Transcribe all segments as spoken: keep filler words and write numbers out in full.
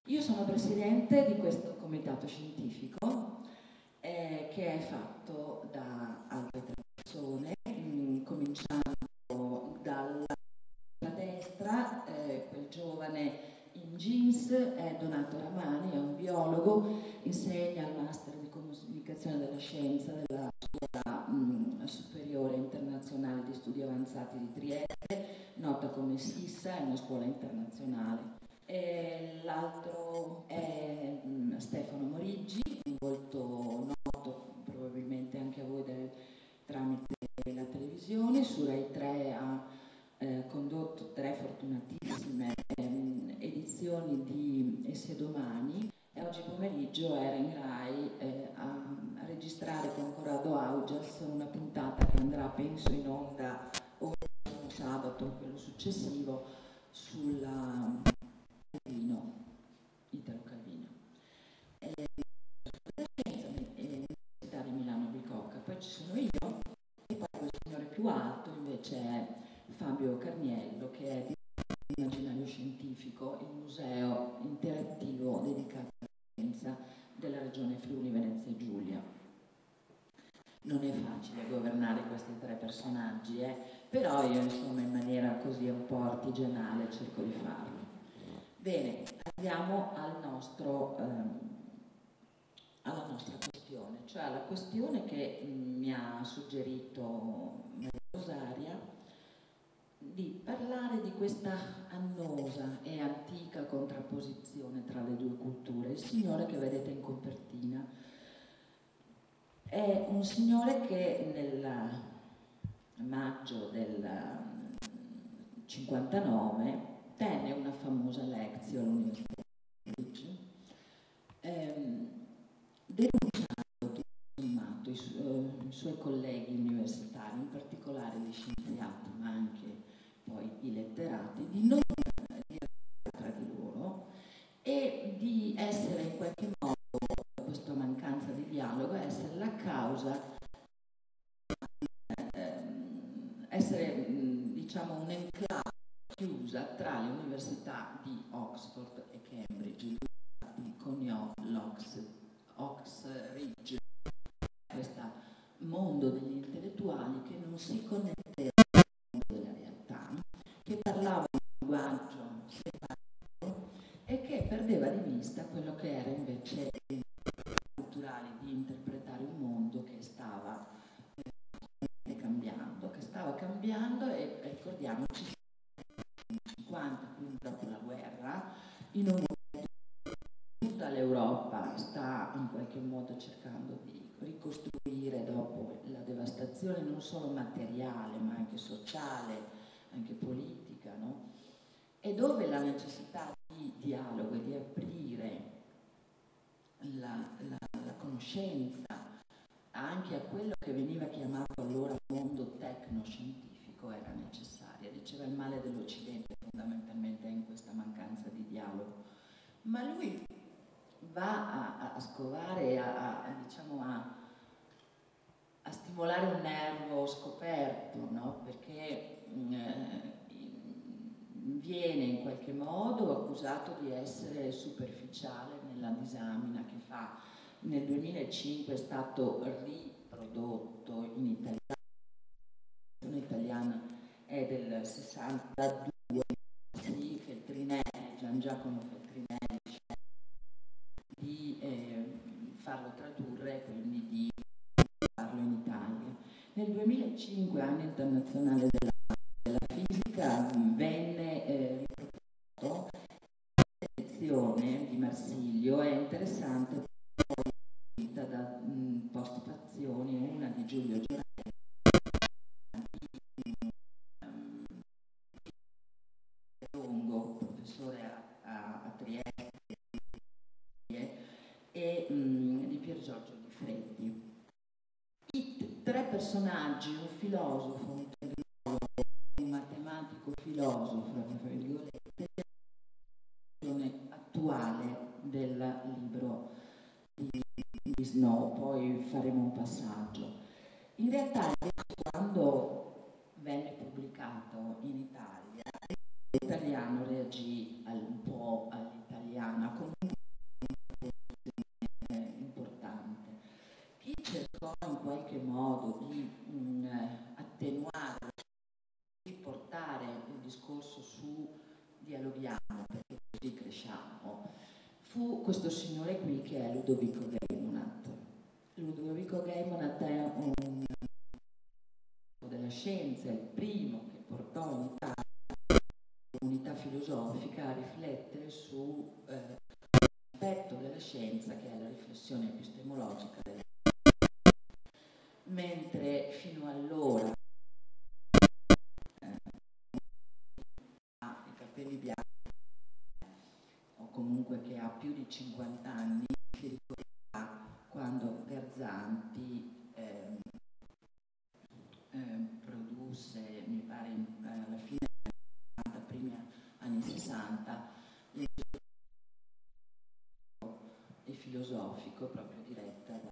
Io sono presidente di questo comitato scientifico eh, che è fatto da altre tre persone, mh, cominciando dalla destra, eh, quel giovane in jeans è Donato Ramani, è un biologo, insegna al Master di Comunicazione della Scienza della Scuola mh, Superiore Internazionale di Studi Avanzati di Trieste, nota come SISSA, è una scuola internazionale. L'altro è mh, Stefano Moriggi, un volto noto probabilmente anche a voi del, tramite la televisione. Su Rai tre ha eh, condotto tre fortunatissime ehm, edizioni di E se domani, e oggi pomeriggio era in Rai eh, a, a registrare con Corrado Augias una puntata che andrà penso in onda o sabato o quello successivo sulla Calvino, Italo Calvino. Eh, L'Università di Milano Bicocca, poi ci sono io e poi quel signore più alto invece è Fabio Carniello, che è di Immaginario Scientifico, il museo interattivo dedicato alla scienza della regione Friuli Venezia Giulia. Non è facile governare questi tre personaggi, eh? Però io insomma in maniera così un po' artigianale cerco di farlo. Bene, andiamo al nostro, ehm, alla nostra questione, cioè alla questione che mh, mi ha suggerito Maria Rosaria, di parlare di questa annosa e antica contrapposizione tra le due culture. Il signore che vedete in copertina è un signore che nel maggio del cinquantanove tenne una famosa lezione all'Università di Cambridge, ehm, denunciando tutto sommato i, su i suoi colleghi universitari, in particolare gli scienziati, ma anche poi i letterati, di non dialogare tra di loro e di essere in qualche modo, questa mancanza di dialogo, essere la causa, ehm, essere diciamo un'enclave chiusa tra le università di Oxford e Cambridge. Lui coniò l'Oxridge, questo mondo degli intellettuali che non si connetteva al mondo della realtà, che parlava un linguaggio separato e che perdeva di vista quello che era invece il culturale di interpretare un mondo che stava eh, cambiando, che stava cambiando e ricordiamoci cinquanta, quindi dopo la guerra, in un momento tutta l'Europa sta in qualche modo cercando di ricostruire dopo la devastazione non solo materiale ma anche sociale, anche politica, no? E dove la necessità di dialogo e di aprire la, la, la conoscenza anche a quello che veniva chiamato allora mondo tecnoscientifico era necessaria. Diceva il male dell'Occidente fondamentalmente è in questa mancanza di dialogo, ma lui va a, a scovare, a, a, diciamo a, a stimolare un nervo scoperto, no? Perché eh, viene in qualche modo accusato di essere superficiale nella disamina che fa. Nel duemilacinque è stato riprodotto in italiano, la versione italiana è del sessantadue, sì, Feltrinelli, Gian Giacomo Feltrinelli, di eh, farlo tradurre e quindi di farlo in Italia. Nel duemilacinque, anno internazionale della, della fisica, venne eh, riproposto la lezione di Marsilio, è interessante da mh, postfazioni, una di Giulio Giorelli, di um, Longo, professore a, a, a Trieste, e mh, di Pier Giorgio Di Freddi. I tre personaggi, un filosofo, un tecnologo, un matematico filosofo, tra virgolette, attuale del libro di di Snow, poi faremo un passaggio. In realtà quando venne pubblicato in Italia, l'italiano reagì un po' all'italiana come così cresciamo, fu questo signore qui che è Ludovico Geymonat. Ludovico Geymonat è un della scienza, il primo che portò in Italia la comunità filosofica a riflettere su eh, un aspetto della scienza che è la riflessione epistemologica della scienza. Mentre fino allora eh, ha i capelli bianchi o comunque che ha più di cinquanta anni si ricorderà quando Garzanti eh, eh, produsse, mi pare eh, alla fine degli anni sessanta, primi anni sessanta, il filosofico proprio diretta da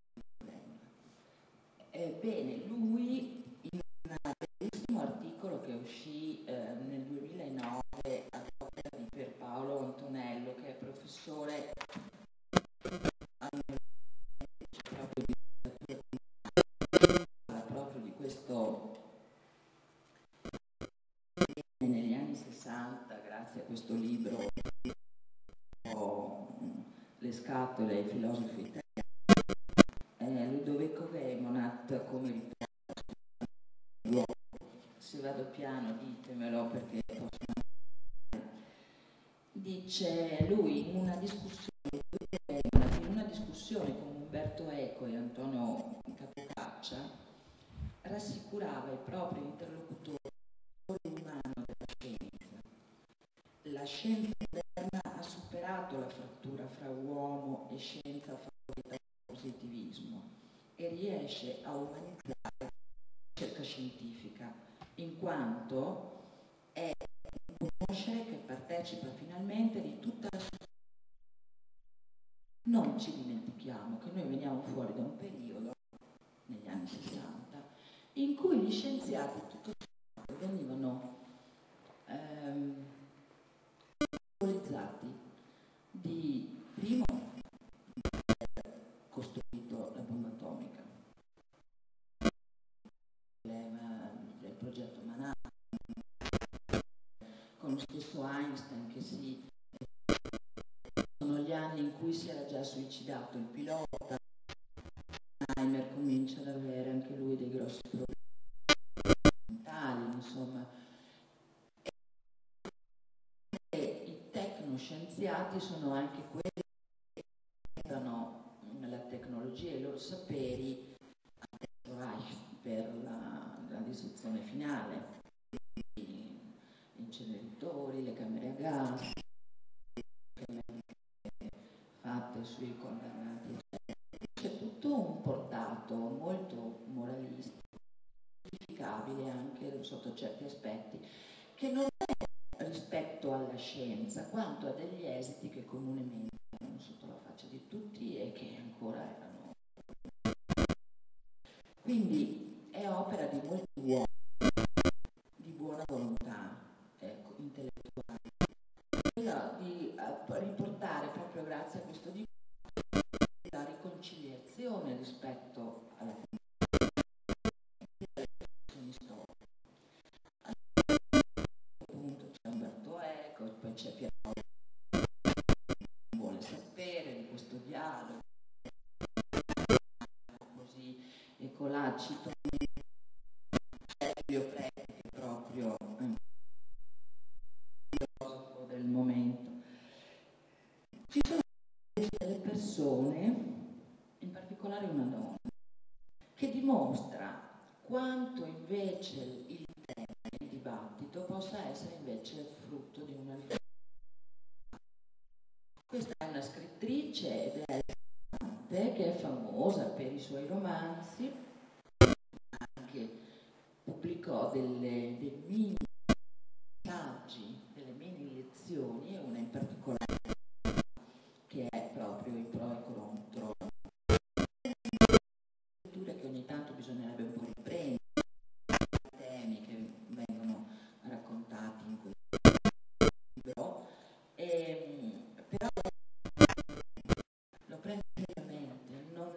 Ebbene, lui in un bellissimo articolo che uscì eh, nel duemilanove ad opera di Pierpaolo Antonello, che è professore proprio di, proprio di questo negli anni sessanta, grazie a questo libro Le scatole ai filosofi italiani. Eh, Ludovico Geymonat, come ripeto, se vado piano ditemelo perché posso andare. Dice lui in una discussione in una discussione con Umberto Eco e Antonio Capocaccia rassicurava i propri interlocutori umano della scienza. La scienza moderna ha superato la frattura fra uomo e scienza favorita dal positivismo e riesce a umanizzare la ricerca scientifica, in quanto è un conoscere che partecipa finalmente di tutta la società. Non ci dimentichiamo che noi veniamo fuori da un periodo, negli anni sessanta, in cui gli scienziati tutto sommato venivano ehm, autorizzati di, primo, aver costruito la bomba atomica, il progetto Manhattan, con lo stesso Einstein che si... sono gli anni in cui si era già suicidato il pilota, Oppenheimer comincia ad avere anche lui dei grossi problemi mentali, insomma. E i tecnoscienziati sono anche quelli che usano la tecnologia e i loro saperi al terzo Reich per la, la distruzione finale, gli inceneritori, le camere a gas, le camere fatte sui condannati, eccetera. C'è tutto un portato molto moralistico, giustificabile anche sotto certi aspetti, che non è rispetto alla scienza, quanto a degli esiti che comunemente erano sotto la faccia di tutti e che ancora erano. Quindi è opera di molti uomini, di buona volontà, ecco, intellettuale, quella di uh, riportare proprio grazie a questo dibattito la riconciliazione rispetto alla comunicazione storica. A questo punto c'è Umberto Eco, poi c'è Pierpaolo che vuole sapere di questo dialogo, così, e con là cito Silvio Preti, che è proprio un filosofo del momento. Ci sono delle persone, in particolare una donna, che dimostra quanto invece il tema, il dibattito, possa essere invece frutto di una riflessione. Questa è una scrittrice ed è che è famosa per i suoi romanzi, anche pubblicò delle, dei mini saggi, delle mini lezioni, e una in particolare che è proprio il pro e contro, letture che ogni tanto bisognerebbe un po' riprendere, temi che vengono raccontati in questo libro, e, però lo prendo seriamente, non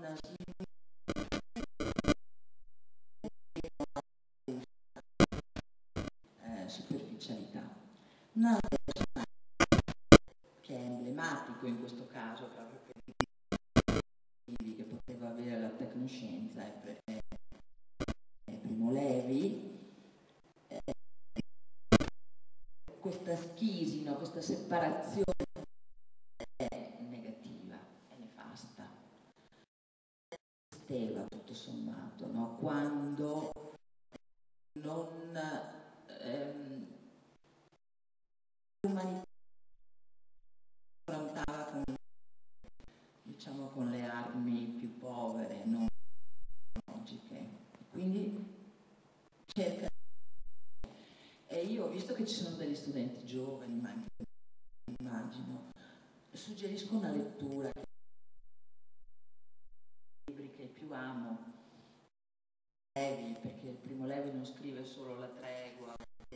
questa separazione è negativa, è nefasta. Esisteva tutto sommato, no? Quando non ehm, l'umanità affrontava con, diciamo, con le armi più povere, non logiche. Quindi cerca. E io ho visto che ci sono degli studenti giovani, ma anche immagino, suggerisco una lettura, i libri che più amo, Levi, perché il Primo Levi non scrive solo la tregua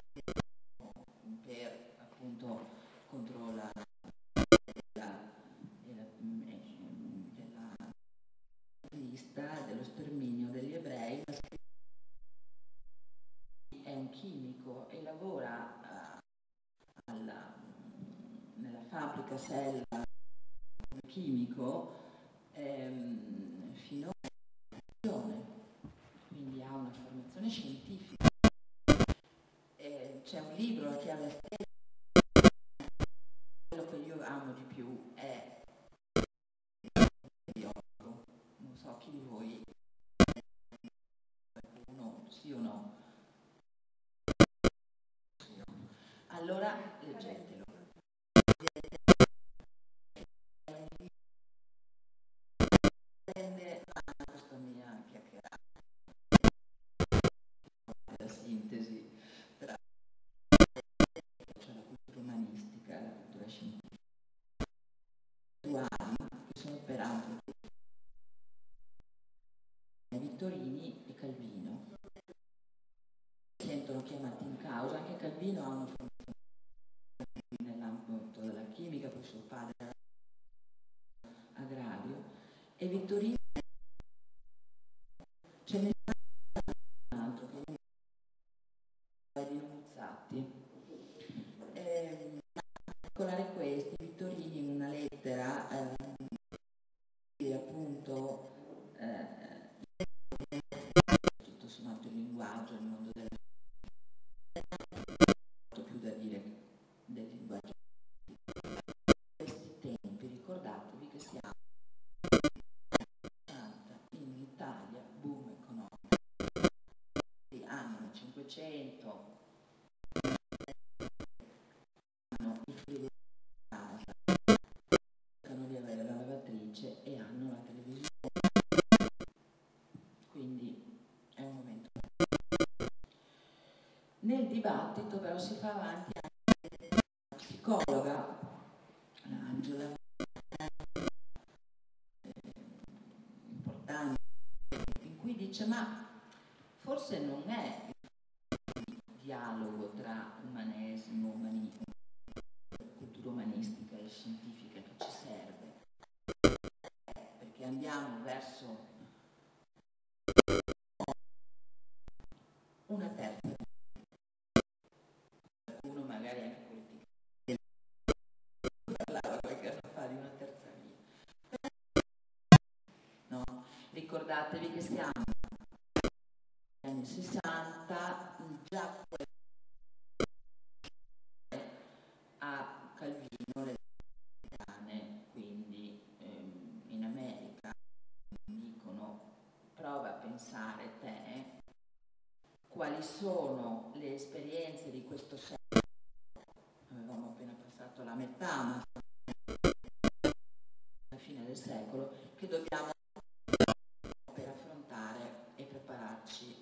per appunto contro la, la, la, della lista dello sterminio degli ebrei, ma è un chimico e lavora uh, alla, nella fabbrica Sella come chimico ehm, fino a quindi ha una formazione scientifica. Eh, c'è un libro, La chiave stessa, quello che io amo di più è Biocco. Non so chi di voi, qualcuno sì o no? Allora leggetelo. Prende a questa mia chiacchierata, la sintesi tra cioè la cultura umanistica e la cultura scientifica, che sono peraltro Vittorini e Calvino. Sentono chiamati in causa, anche Calvino ha una formazione nell'ambito della chimica, poi suo padre era agrario, e Vittorini ce n'è un altro che è di Muzzatti. Eh, a particolare questi, Vittorini in una lettera eh, appunto eh, tutto sommato il linguaggio, il mondo del più da dire del linguaggio. In questi tempi ricordatevi che siamo in Italia, boom economico, anni cinquecento, hanno i figli di casa, cercano di avere la lavatrice e hanno la televisione, quindi è un momento. Nel dibattito però si fa avanti anche la psicologa Angela, importante, in cui dice ma forse non è il dialogo tra umanesimo, umanismo, cultura umanistica e scientifica che ci serve, perché andiamo verso una terza, uno magari anche politica, parlava qualche anno fa di una terza via. No? Ricordatevi che siamo negli anni sessanta, già a Calvino le americane, quindi ehm, in America dicono prova a pensare te quali sono le esperienze di questo secolo. Avevamo appena passato la metà, ma alla fine del secolo, che dobbiamo per affrontare e prepararci.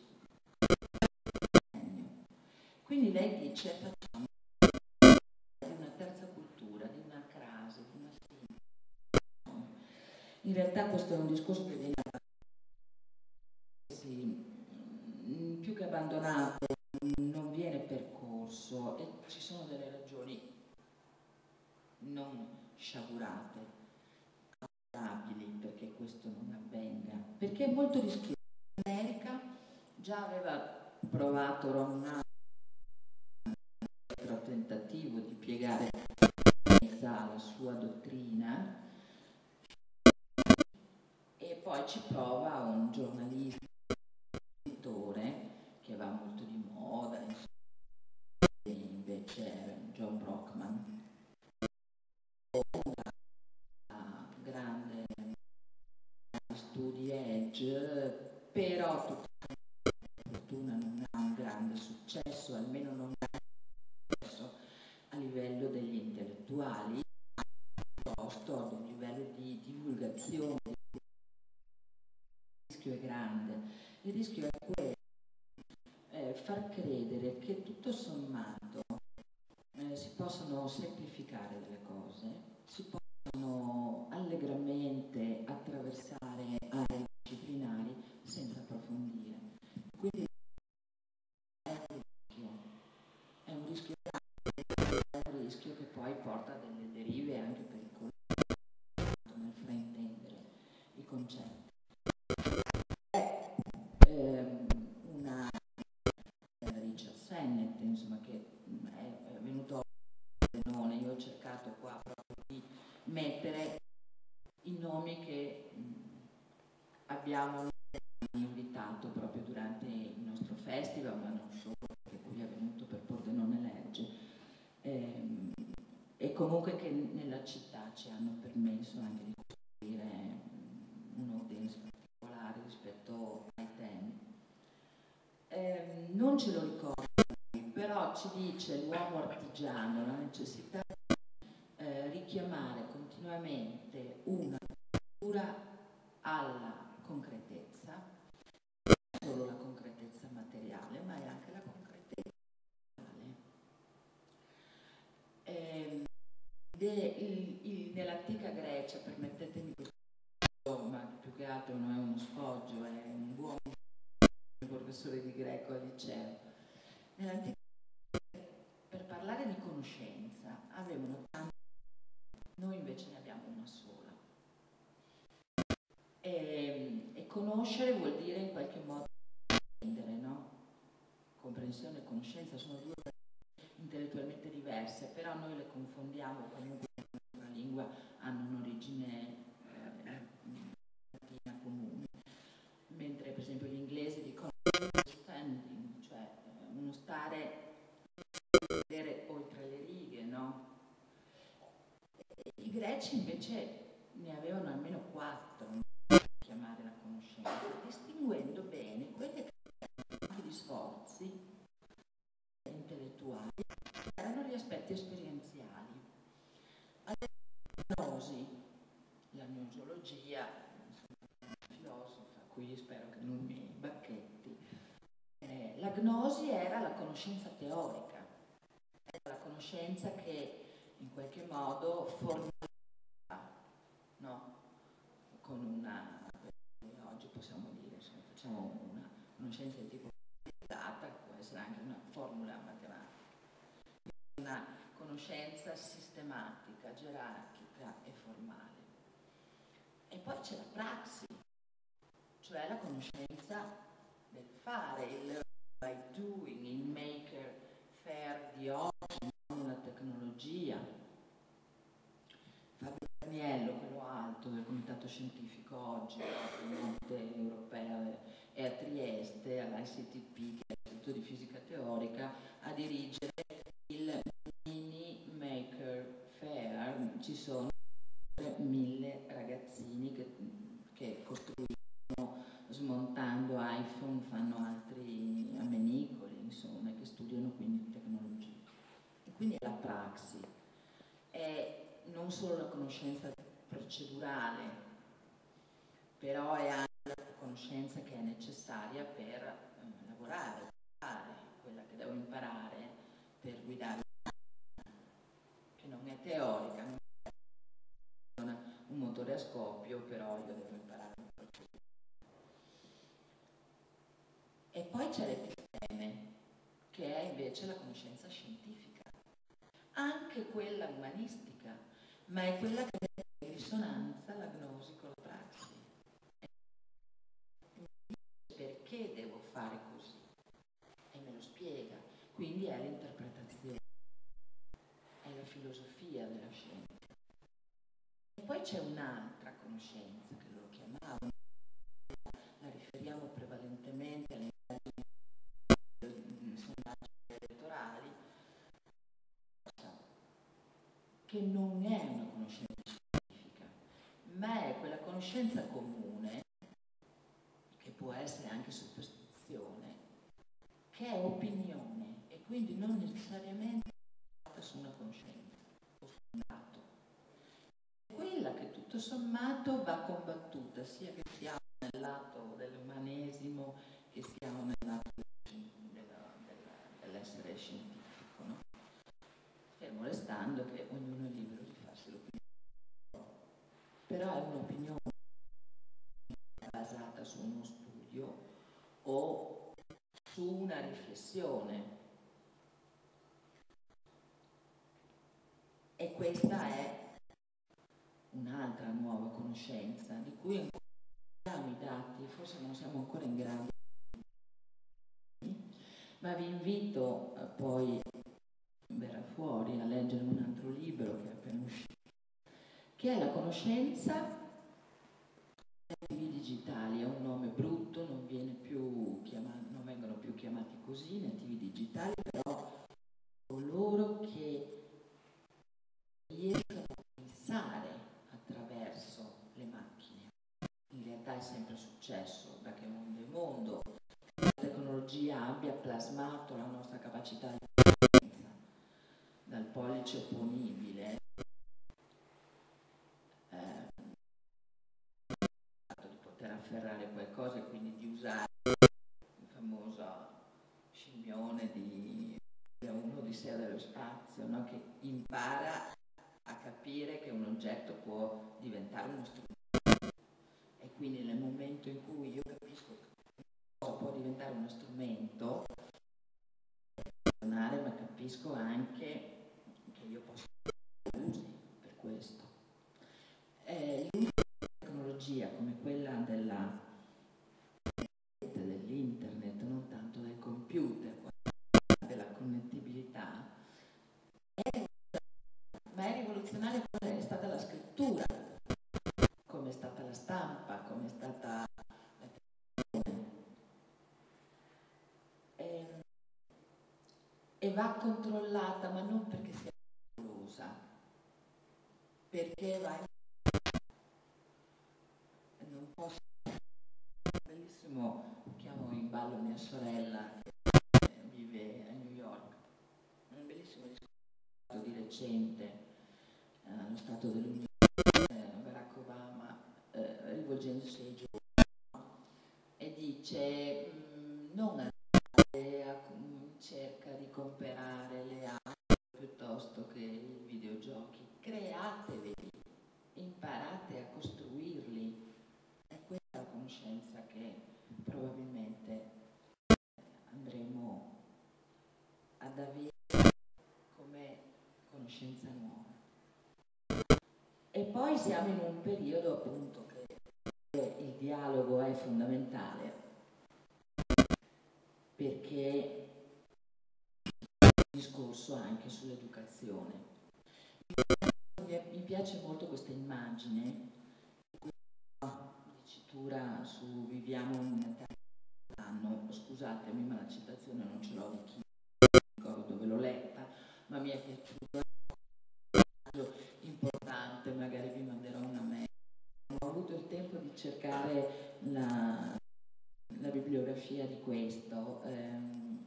Quindi lei dice facciamo di una terza cultura, di una crasi, di una sintesi. In realtà questo è un discorso che viene sì, più che abbandonato, non viene percorso e ci sono delle ragioni non sciagurate, affidabili perché questo non avvenga, perché è molto rischioso. L'America già aveva provato Ron Hunt tentativo di piegare la sua dottrina e poi ci prova un giornalista che va molto di moda, invece John Brockman, Cambridge, però tutta la fortuna non ha un grande successo, almeno non ha successo a livello degli intellettuali, piuttosto a un livello di divulgazione. Il rischio è grande, il rischio è quello eh, far credere che tutto sommato eh, si possono semplificare delle cose, si possono allegramente attraversare aree disciplinari senza approfondire. Quindi è un rischio, è un rischio grande, è un rischio che poi porta a delle derive anche pericolose nel fraintendere i concetti. È ehm, una Richard Sennett, insomma, che è, è venuto a Zenone. Io ho cercato qua proprio di mettere i nomi che mh, abbiamo invitato proprio durante il nostro festival, ma non solo, perché qui è venuto per Pordenone Legge, ehm, e comunque che nella città ci hanno permesso anche di costruire un'audience particolare rispetto ai temi. Eh, non ce lo ricordo, però ci dice l'uomo artigiano la necessità di eh, richiamare continuamente una cultura alla concretezza, non solo la concretezza materiale, ma è anche la concretezza materiale. Eh, nell'antica Grecia, permettetemi questo, ma più che altro non è uno sfoggio, è un buon professore di greco al liceo. Nell'antica Grecia, per parlare di conoscenza, avevano tanti, noi invece ne abbiamo una sola. E, e conoscere vuol dire in qualche modo comprendere, no? Comprensione e conoscenza sono due cose intellettualmente diverse, però noi le confondiamo, comunque nella nostra lingua hanno un'origine eh, latina comune, mentre per esempio gli inglesi dicono understanding, cioè uno stare vedere oltre le righe, no? E i greci invece ne avevano almeno quattro, no? Per chiamare la conoscenza, distinguendo bene quelle che erano gli sforzi intellettuali, erano gli aspetti esperienziali. La gnosi, la gnosologia, una filosofa, qui spero che non mi bacchetti, eh, la gnosi era la conoscenza teorica, era la conoscenza che in qualche modo formava, no? Con una, oggi possiamo dire, se facciamo una conoscenza di tipo data, può essere anche una formula matematica, una conoscenza sistematica, gerarchica e formale. E poi c'è la praxi, cioè la conoscenza del fare, il learn by doing, il maker faire di oggi, non la tecnologia. Fabio Carniello, quello alto del comitato scientifico oggi, Monte Europeo, è a Trieste, all'I C T P, che è l'Istituto di Fisica Teorica, a dirigere il Mini Maker Fair. Ci sono mille ragazzini che, che costruiscono, smontando iPhone, fanno altri amenicoli, insomma, che studiano quindi tecnologia. E quindi è la praxi, è non solo la conoscenza procedurale, però è anche la conoscenza che è necessaria per eh, lavorare, fare quella che devo imparare per guidare, che non è teorica, non è un motore a scoppio, però io devo imparare un procedura. E poi c'è l'episteme, che è invece la conoscenza scientifica, anche quella umanistica, ma è quella che mette in risonanza la gnosi con la praxi. Perché devo fare così? E me lo spiega. Quindi è l'interpretazione, è la filosofia della scienza. E poi c'è un'altra conoscenza che loro chiamavano, la riferiamo prevalentemente alle sondaggi elettorali, che non è una conoscenza scientifica, ma è quella conoscenza comune essere anche superstizione, che è opinione e quindi non necessariamente su una conoscenza o su un dato. Quella che tutto sommato va combattuta, sia che siamo nel lato dell'umanesimo che siamo nel lato della, della, dell'essere scientifico, no? Fermo restando che ognuno è libero di farsi l'opinione, però è un'opinione basata su uno studio o su una riflessione. E questa è un'altra nuova conoscenza di cui ancora abbiamo i dati, forse non siamo ancora in grado, ma vi invito eh, poi verrà fuori a leggere un altro libro che è appena uscito, che è La conoscenza dei digitali. È un nome brutto, non, viene più chiamato, non vengono più chiamati così, nativi digitali, però coloro che riescono a pensare attraverso le macchine. In realtà è sempre successo, da che mondo è mondo, la tecnologia abbia plasmato la nostra capacità di pensa, dal pollice opponibile, eh, di poter afferrare qualcosa e quindi di usare il famoso scimmione di un'Odissea dello spazio, no? Che impara a capire che un oggetto può diventare uno strumento, e quindi nel momento in cui io capisco che cosa può diventare uno strumento, ma capisco anche che io posso fare usi per questo. Eh, l'uso di tecnologia come quella della dell'internet, non tanto del computer, della connettibilità, è, ma è rivoluzionaria come è stata la scrittura, come è stata la stampa, come è stata la televisione. E, e va controllata, ma non perché sia pericolosa, perché va in... non posso... Bellissimo, chiamo in ballo mia sorella che vive a New York, un bellissimo discorso di recente eh, allo Stato dell'Unione, eh, Barack Obama, eh, rivolgendosi ai giovani, e dice mh, non andate a cerca di comprare le auto piuttosto che i videogiochi, createvi, imparate a costruirli. È questa la conoscenza che probabilmente andremo ad avere come conoscenza nuova. E poi siamo in un periodo appunto che il dialogo è fondamentale, perché è un discorso anche sull'educazione. Mi piace molto questa immagine, questa dicitura su viviamo in anno, scusatemi ma la citazione non ce l'ho di chi, non ricordo dove l'ho letta, ma mi è piaciuto, importante, magari vi manderò una mail. Non ho avuto il tempo di cercare la, la bibliografia di questo, ehm,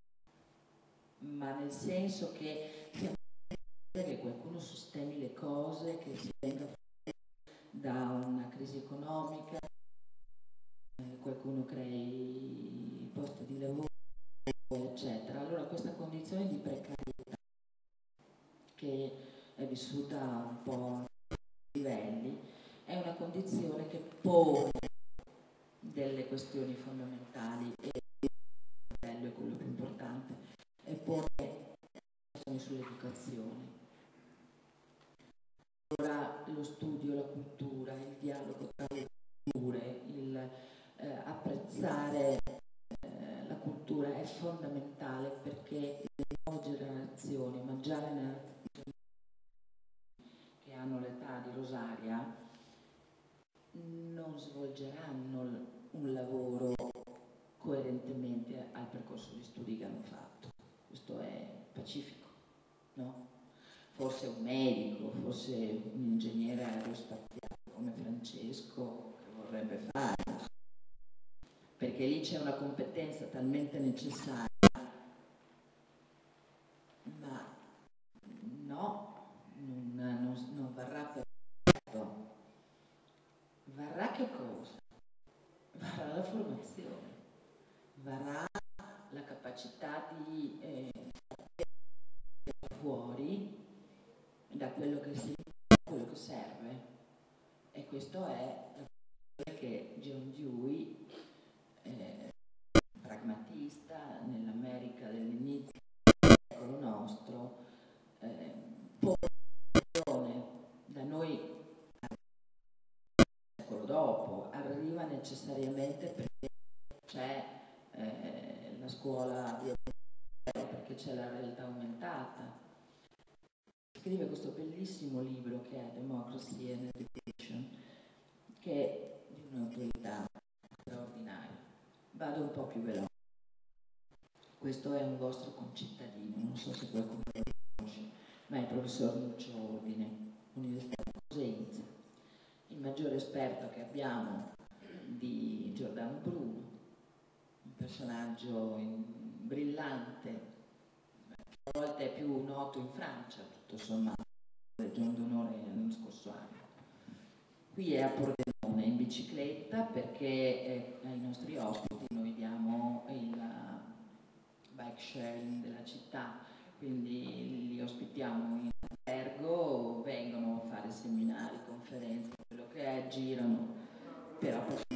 ma nel senso che che qualcuno sistemi le cose, che si venga da una crisi economica, eh, qualcuno crei posti di lavoro, eccetera. Allora questa condizione di precarietà che è vissuta un po' a livelli è una condizione che pone delle questioni fondamentali, e il livello è quello più importante, e pone questioni sull'educazione. Allora lo studio, la cultura, il dialogo tra le culture, il eh, apprezzare eh, la cultura è fondamentale, perché le nuove generazioni, ma già le generazioni che hanno l'età di Rosaria, non svolgeranno un lavoro coerentemente al percorso di studi che hanno fatto. Questo è pacifico, no? Forse un medico, forse un ingegnere aerospaziale come Francesco che vorrebbe fare, che lì c'è una competenza talmente necessaria, ma no, non, non, non varrà perfetto. Varrà che cosa? Varrà la formazione, varrà la capacità di eh, fuori da quello che si da quello che serve, e questo è la che John Dewey, eh, pragmatista nell'America dell'inizio del secolo nostro, eh, pone da noi un secolo dopo, arriva necessariamente perché c'è eh, la scuola di perché c'è la realtà aumentata. Scrive questo bellissimo libro che è Democracy and Education, che è di un'autorità straordinaria. Vado un po' più veloce. Questo è un vostro concittadino, non so se qualcuno lo conosce, ma è il professor Lucio Ordine, Università di Cosenza, il maggiore esperto che abbiamo di Giordano Bruno, un personaggio in, brillante, a volte è più noto in Francia, tutto sommato, Legion d'Onore l'anno scorso anno. Qui è a Pordenone in bicicletta perché eh, ai nostri ospiti noi diamo il bike sharing della città, quindi li ospitiamo in albergo, vengono a fare seminari, conferenze, quello che è, girano per appassionati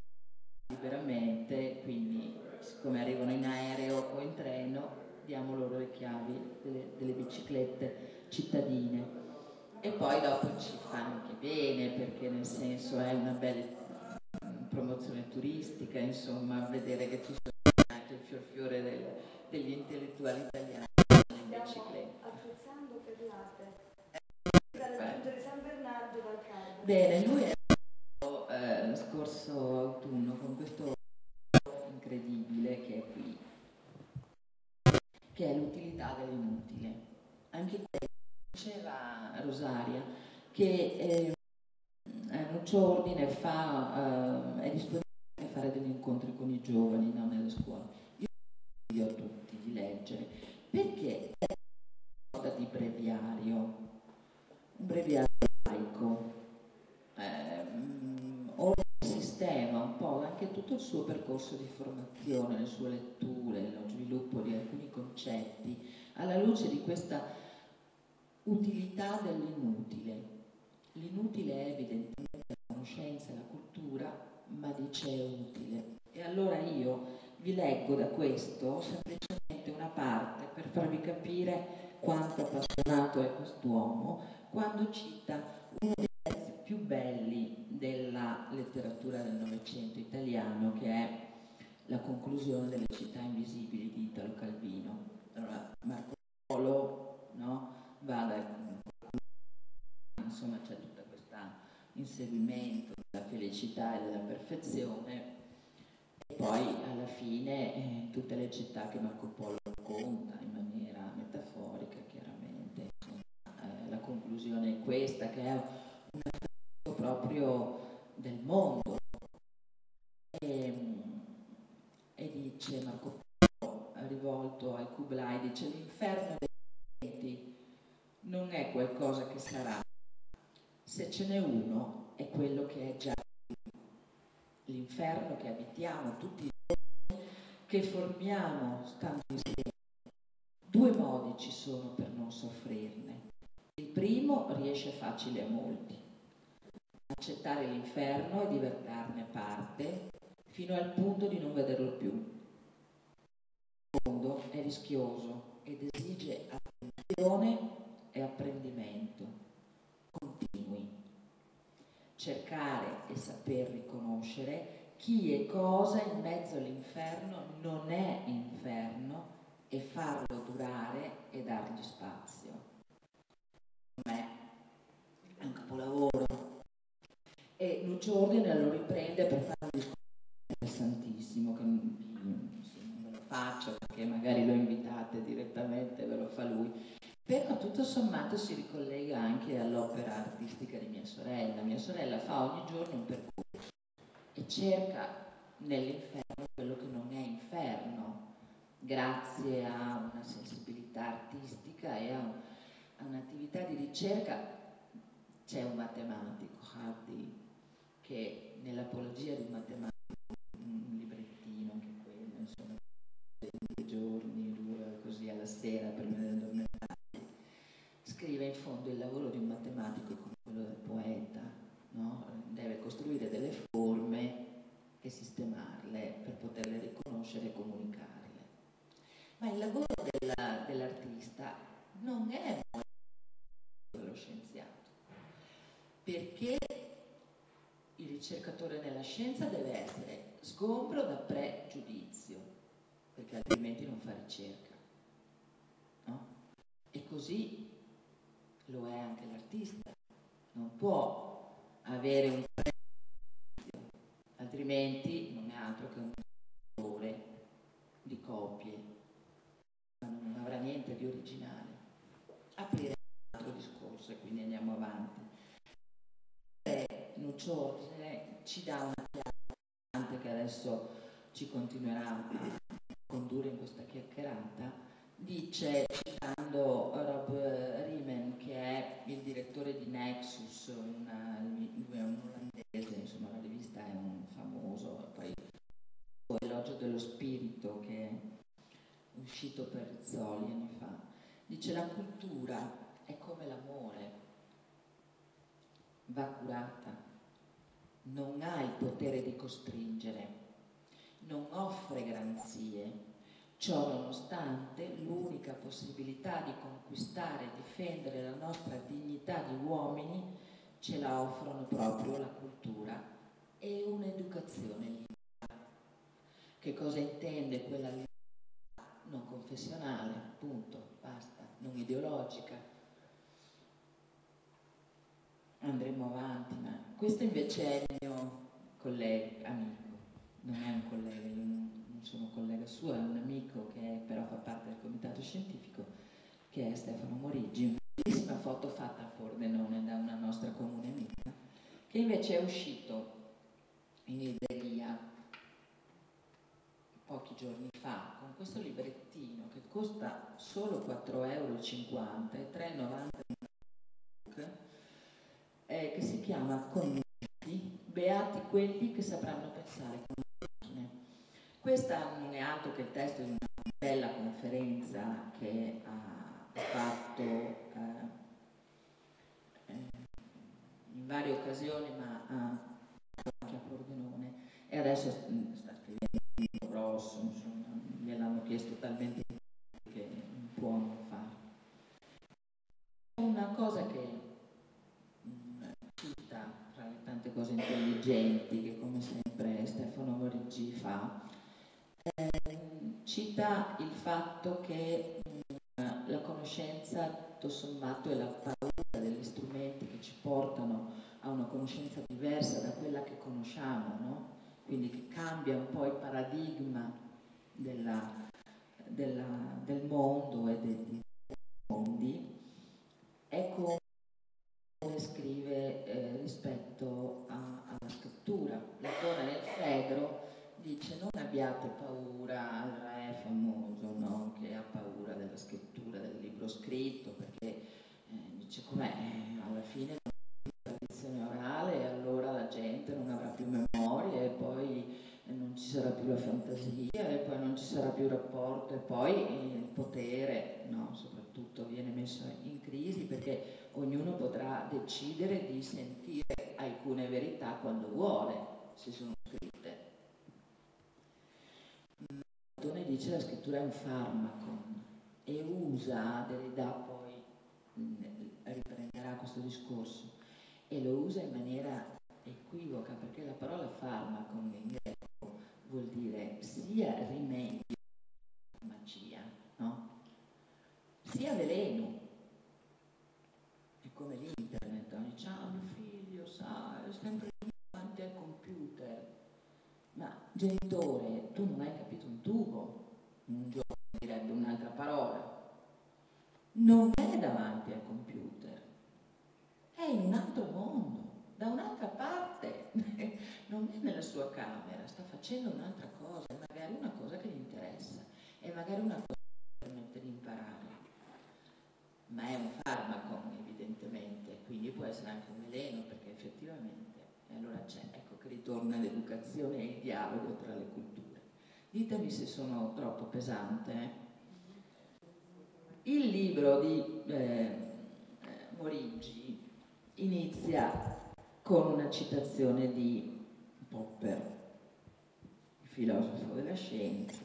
liberamente, quindi siccome arrivano in aereo o in treno diamo loro le chiavi delle, delle biciclette cittadine. E poi dopo ci fa anche bene, perché nel senso è una bella promozione turistica, insomma, vedere che ci sono anche il fiorfiore del, degli intellettuali italiani in bicicletta. Attrezzando per l'arte per raggiungere San Bernardo dal Cardo. Bene, lui è eh, lo scorso autunno con questo incredibile che è qui, che è l'utilità dell'inutile. Anche questo diceva Rosaria, che eh, Lucio Ordine fa, eh, è disponibile a fare degli incontri con i giovani, no, nelle scuole. Io consiglio a tutti di leggere, perché è una cosa di breviario, un breviario laico, ehm, o il sistema, un po' anche tutto il suo percorso di formazione, le sue letture, lo sviluppo di alcuni concetti, alla luce di questa utilità dell'inutile. L'inutile è evidentemente la conoscenza e la cultura, ma dice è utile. E allora io vi leggo da questo semplicemente una parte per farvi capire quanto appassionato è quest'uomo quando cita uno dei pezzi più belli della letteratura del Novecento italiano, che è la conclusione delle città invisibili di Italo Calvino. Allora, Marco Polo, no? Va da, insomma, c'è tutto questo inseguimento della felicità e della perfezione, e poi alla fine eh, tutte le città che Marco Polo racconta in maniera metaforica, chiaramente. Insomma, eh, la conclusione è questa, che è un aspetto proprio del mondo. E, e dice Marco Polo, rivolto al Kublai, dice: l'inferno dei venti non è qualcosa che sarà, se ce n'è uno è quello che è già l'inferno che abitiamo tutti i giorni, che formiamo stando insieme. Due modi ci sono per non soffrirne. Il primo riesce facile a molti: accettare l'inferno e divertirne parte fino al punto di non vederlo più. Il secondo è rischioso ed esige attenzione e apprendimento continui. Cercare e saper riconoscere chi e cosa in mezzo all'inferno non è inferno e farlo durare e dargli spazio. Per me è un capolavoro. E Lucio Ordine lo riprende per fare un discorso interessantissimo, che non ve lo faccio perché magari lo invitate direttamente, ve lo fa lui. Però tutto sommato si ricollega anche all'opera artistica di mia sorella. Mia sorella fa ogni giorno un percorso e cerca nell'inferno quello che non è inferno, grazie a una sensibilità artistica e a, un, a un'attività di ricerca. C'è un matematico, Hardy, che nell'apologia di un matematico, un librettino, anche quello, insomma, due giorni, due così alla sera prima di addormentarsi, scrive in fondo il lavoro di un matematico come quello del poeta, no? Deve costruire delle forme e sistemarle per poterle riconoscere e comunicarle. Ma il lavoro della, dell'artista non è dello scienziato, perché il ricercatore nella scienza deve essere sgombro da pregiudizio, perché altrimenti non fa ricerca, no? E così lo è anche l'artista, non può avere un pregiudizio, altrimenti non è altro che un errore di copie, ma non avrà niente di originale. Aprire un altro discorso e quindi andiamo avanti. Nucciose ci dà una chiave che adesso ci continuerà a condurre in questa chiacchierata. Dice, citando Rob Riemen, che è il direttore di Nexus, una, lui è un olandese, insomma la rivista è un famoso, poi Elogio dello spirito che è uscito per Rizzoli anni fa, dice: la cultura è come l'amore, va curata, non ha il potere di costringere, non offre garanzie. Ciò nonostante, l'unica possibilità di conquistare e difendere la nostra dignità di uomini ce la offrono proprio la cultura e un'educazione libera. Che cosa intende quella libertà? Non confessionale, punto, basta, non ideologica. Andremo avanti, ma questo invece è il mio collega, amico, non è un collega, io non, non sono collega suo, è un amico che però fa parte del comitato scientifico, che è Stefano Morigi, una bellissima foto fatta a Pordenone da una nostra comune amica, che invece è uscito in libreria pochi giorni fa con questo librettino che costa solo quattro euro e cinquanta e tre e novanta eh, che si chiama Connetti, beati quelli che sapranno pensare con le macchine. Questa non è altro che il testo di una bella conferenza che ha fatto eh, eh, in varie occasioni, ma anche a Pordenone, e adesso sta scrivendo un libro grosso, insomma, gliel'hanno chiesto talmente che non può non fare. Una cosa che mh, cita tra le tante cose intelligenti che come sempre Stefano Morigi fa, eh, cita il fatto che mh, la conoscenza tutto sommato è la paura degli strumenti che ci portano a una conoscenza diversa da quella che conosciamo, no? Quindi che cambia un po' il paradigma della, della, del mondo e dei, dei mondi. Ecco come scrive eh, rispetto a, alla scrittura. L'autore nel Fedro dice: non abbiate paura, al re famoso, no? Che ha paura della scrittura, del libro scritto, perché eh, dice com'è, alla fine la tradizione orale e allora la gente non avrà più memoria e poi non ci sarà più la fantasia e poi non ci sarà più rapporto e poi il potere, no, soprattutto viene messo in crisi perché ognuno potrà decidere di sentire alcune verità quando vuole, se sono scritte. Platone dice che la scrittura è un farmaco e usa, Derrida poi riprenderà questo discorso, e lo usa in maniera equivoca, perché la parola farmaco in greco vuol dire sia rimedio, magia, no? Sia veleno. È come l'internet, no? Dice: ah, mio figlio, sa, è sempre davanti al computer. Ma genitore, tu non hai capito un tubo, un giorno direbbe un'altra parola. Non è davanti al computer, è in un altro mondo, da un'altra parte, non è nella sua camera, sta facendo facendo un'altra cosa, magari una cosa che gli interessa, e magari una cosa che permette di imparare. Ma è un farmaco, evidentemente, quindi può essere anche un veleno, perché effettivamente, e allora c'è, ecco che ritorna l'educazione e il dialogo tra le culture. Ditemi se sono troppo pesante. Eh? Il libro di eh, Morigi inizia con una citazione di Popper, il filosofo della scienza,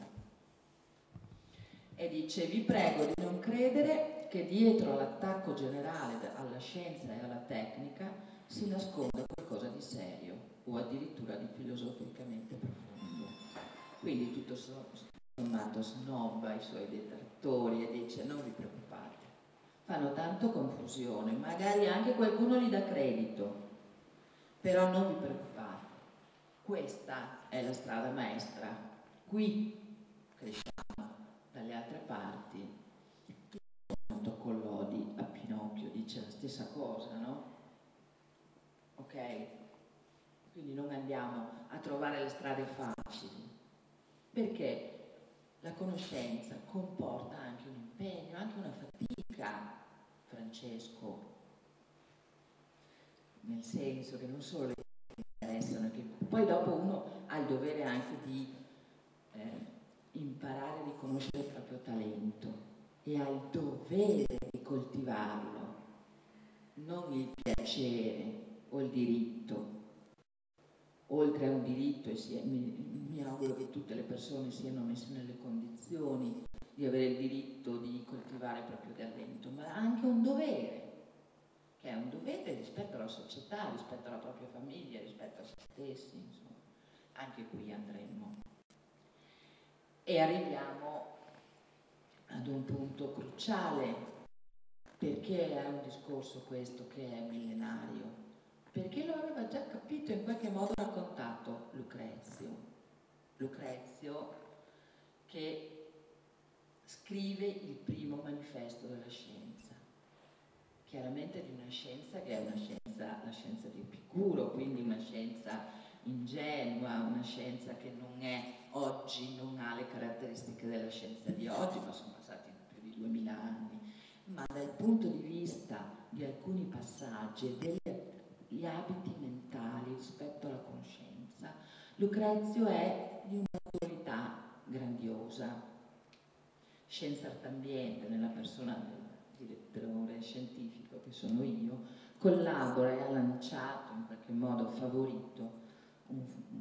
e dice: vi prego di non credere che dietro all'attacco generale alla scienza e alla tecnica si nasconda qualcosa di serio o addirittura di filosoficamente profondo. Quindi tutto sommato snobba i suoi detrattori e dice: non vi preoccupate, fanno tanto confusione, magari anche qualcuno gli dà credito, però non vi preoccupate, questa è la strada maestra, qui cresciamo. Dalle altre parti, quando Collodi a Pinocchio dice la stessa cosa, no? Ok? Quindi non andiamo a trovare le strade facili, perché la conoscenza comporta anche un impegno, anche una fatica, Francesco, nel senso che non solo le interessano, che poi dopo uno ha il dovere anche di eh, imparare a riconoscere il proprio talento e ha il dovere di coltivarlo, non il piacere o il diritto. Oltre a un diritto, e sia, mi, mi auguro che tutte le persone siano messe nelle condizioni di avere il diritto di coltivare il proprio talento, ma anche un dovere, che è un dovere rispetto alla società, rispetto alla propria famiglia, rispetto a se stessi, insomma. Anche qui andremo. E arriviamo ad un punto cruciale, perché è un discorso questo che è millenario, perché lo aveva già capito, in qualche modo raccontato Lucrezio. Lucrezio che scrive il primo manifesto della scienza, chiaramente di una scienza che è una scienza, la scienza di Epicuro, quindi una scienza ingenua, una scienza che non è oggi, non ha le caratteristiche della scienza di oggi, ma sono passati più di duemila anni, ma dal punto di vista di alcuni passaggi e degli abiti mentali rispetto alla conoscenza, Lucrezio è di un'autorità grandiosa. Scienza Arte Ambiente, nella persona del direttore scientifico che sono io, collabora e ha lanciato, in qualche modo favorito, un,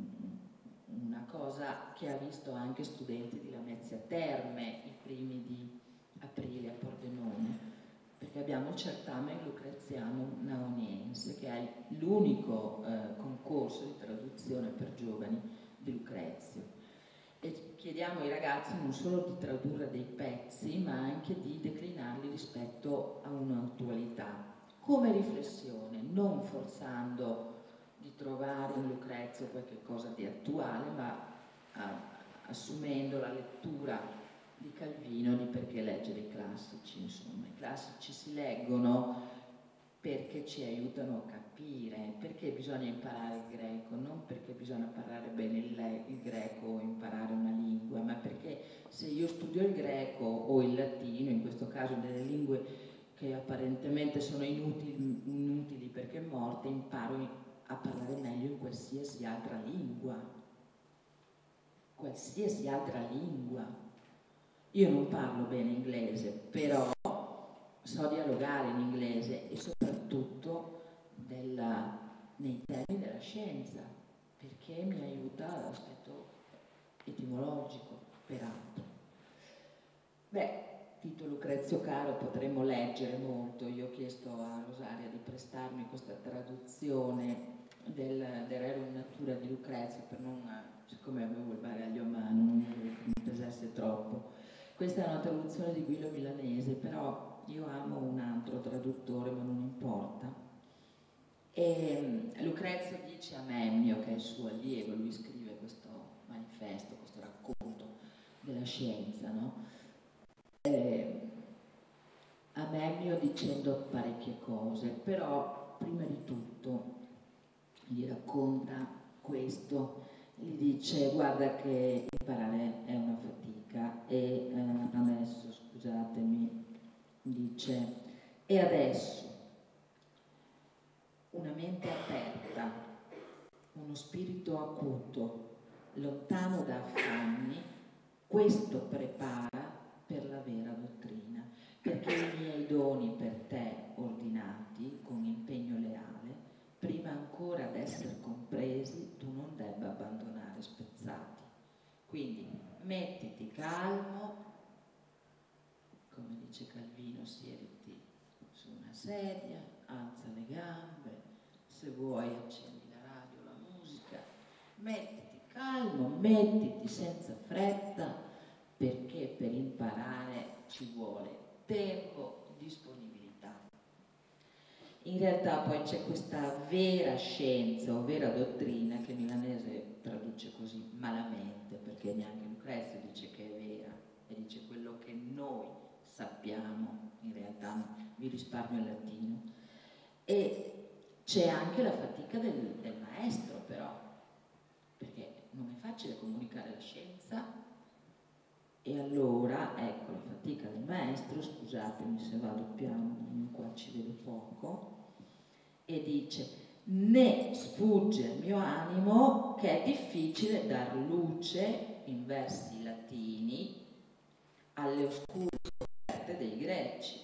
una cosa che ha visto anche studenti di Lamezia Terme i primi di aprile a Pordenone, perché abbiamo il certame lucreziano naoniense, che è l'unico eh, concorso di traduzione per giovani di Lucrezio. E chiediamo ai ragazzi non solo di tradurre dei pezzi, ma anche di declinarli rispetto a un'attualità, come riflessione, non forzando di trovare in Lucrezio qualche cosa di attuale, ma a, assumendo la lettura di Calvino di perché leggere i classici. Insomma, i classici si leggono perché ci aiutano a capire, perché bisogna imparare il greco, non perché bisogna parlare bene il, il greco o imparare una lingua, ma perché se io studio il greco o il latino, in questo caso delle lingue che apparentemente sono inutili, inutili perché morte, imparo a parlare meglio in qualsiasi altra lingua, qualsiasi altra lingua. Io non parlo bene inglese, però so dialogare in inglese e soprattutto della, nei temi della scienza, perché mi aiuta l'aspetto etimologico, peraltro. Beh, Tito Lucrezio caro, potremmo leggere molto. Io ho chiesto a Rosaria di prestarmi questa traduzione del, del Rerum Natura di Lucrezio, per non, siccome avevo il bagaglio a mano, non mi pesasse troppo. Questa è una traduzione di Guido Milanese, però io amo un altro traduttore, ma non importa. E Lucrezio dice a Memmio, che è il suo allievo, lui scrive questo manifesto, questo racconto della scienza, no? Eh, a Memmio dicendo parecchie cose, però prima di tutto gli racconta questo, gli dice guarda che imparare è una fatica e eh, adesso, scusatemi, dice e adesso una mente aperta, uno spirito acuto, lontano da affanni, questo prepara per la vera dottrina, perché i miei doni per te ordinati con impegno leale, prima ancora d'essere compresi, tu non debba abbandonare spezzati. Quindi mettiti calmo, come dice Calvino, siediti su una sedia, alza le gambe, se vuoi accendi la radio, la musica, mettiti calmo, mettiti senza fretta, perché per imparare ci vuole tempo, disponibilità. In realtà poi c'è questa vera scienza o vera dottrina che Milanese traduce così malamente, perché neanche Lucrezio dice che è vera, e dice quello che noi sappiamo, in realtà vi risparmio il latino. E c'è anche la fatica del, del maestro però, perché non è facile comunicare la scienza. E allora, ecco la fatica del maestro, scusatemi se vado piano, qua ci vedo poco, e dice, né sfugge il mio animo che è difficile dar luce in versi latini alle oscure scoperte dei greci,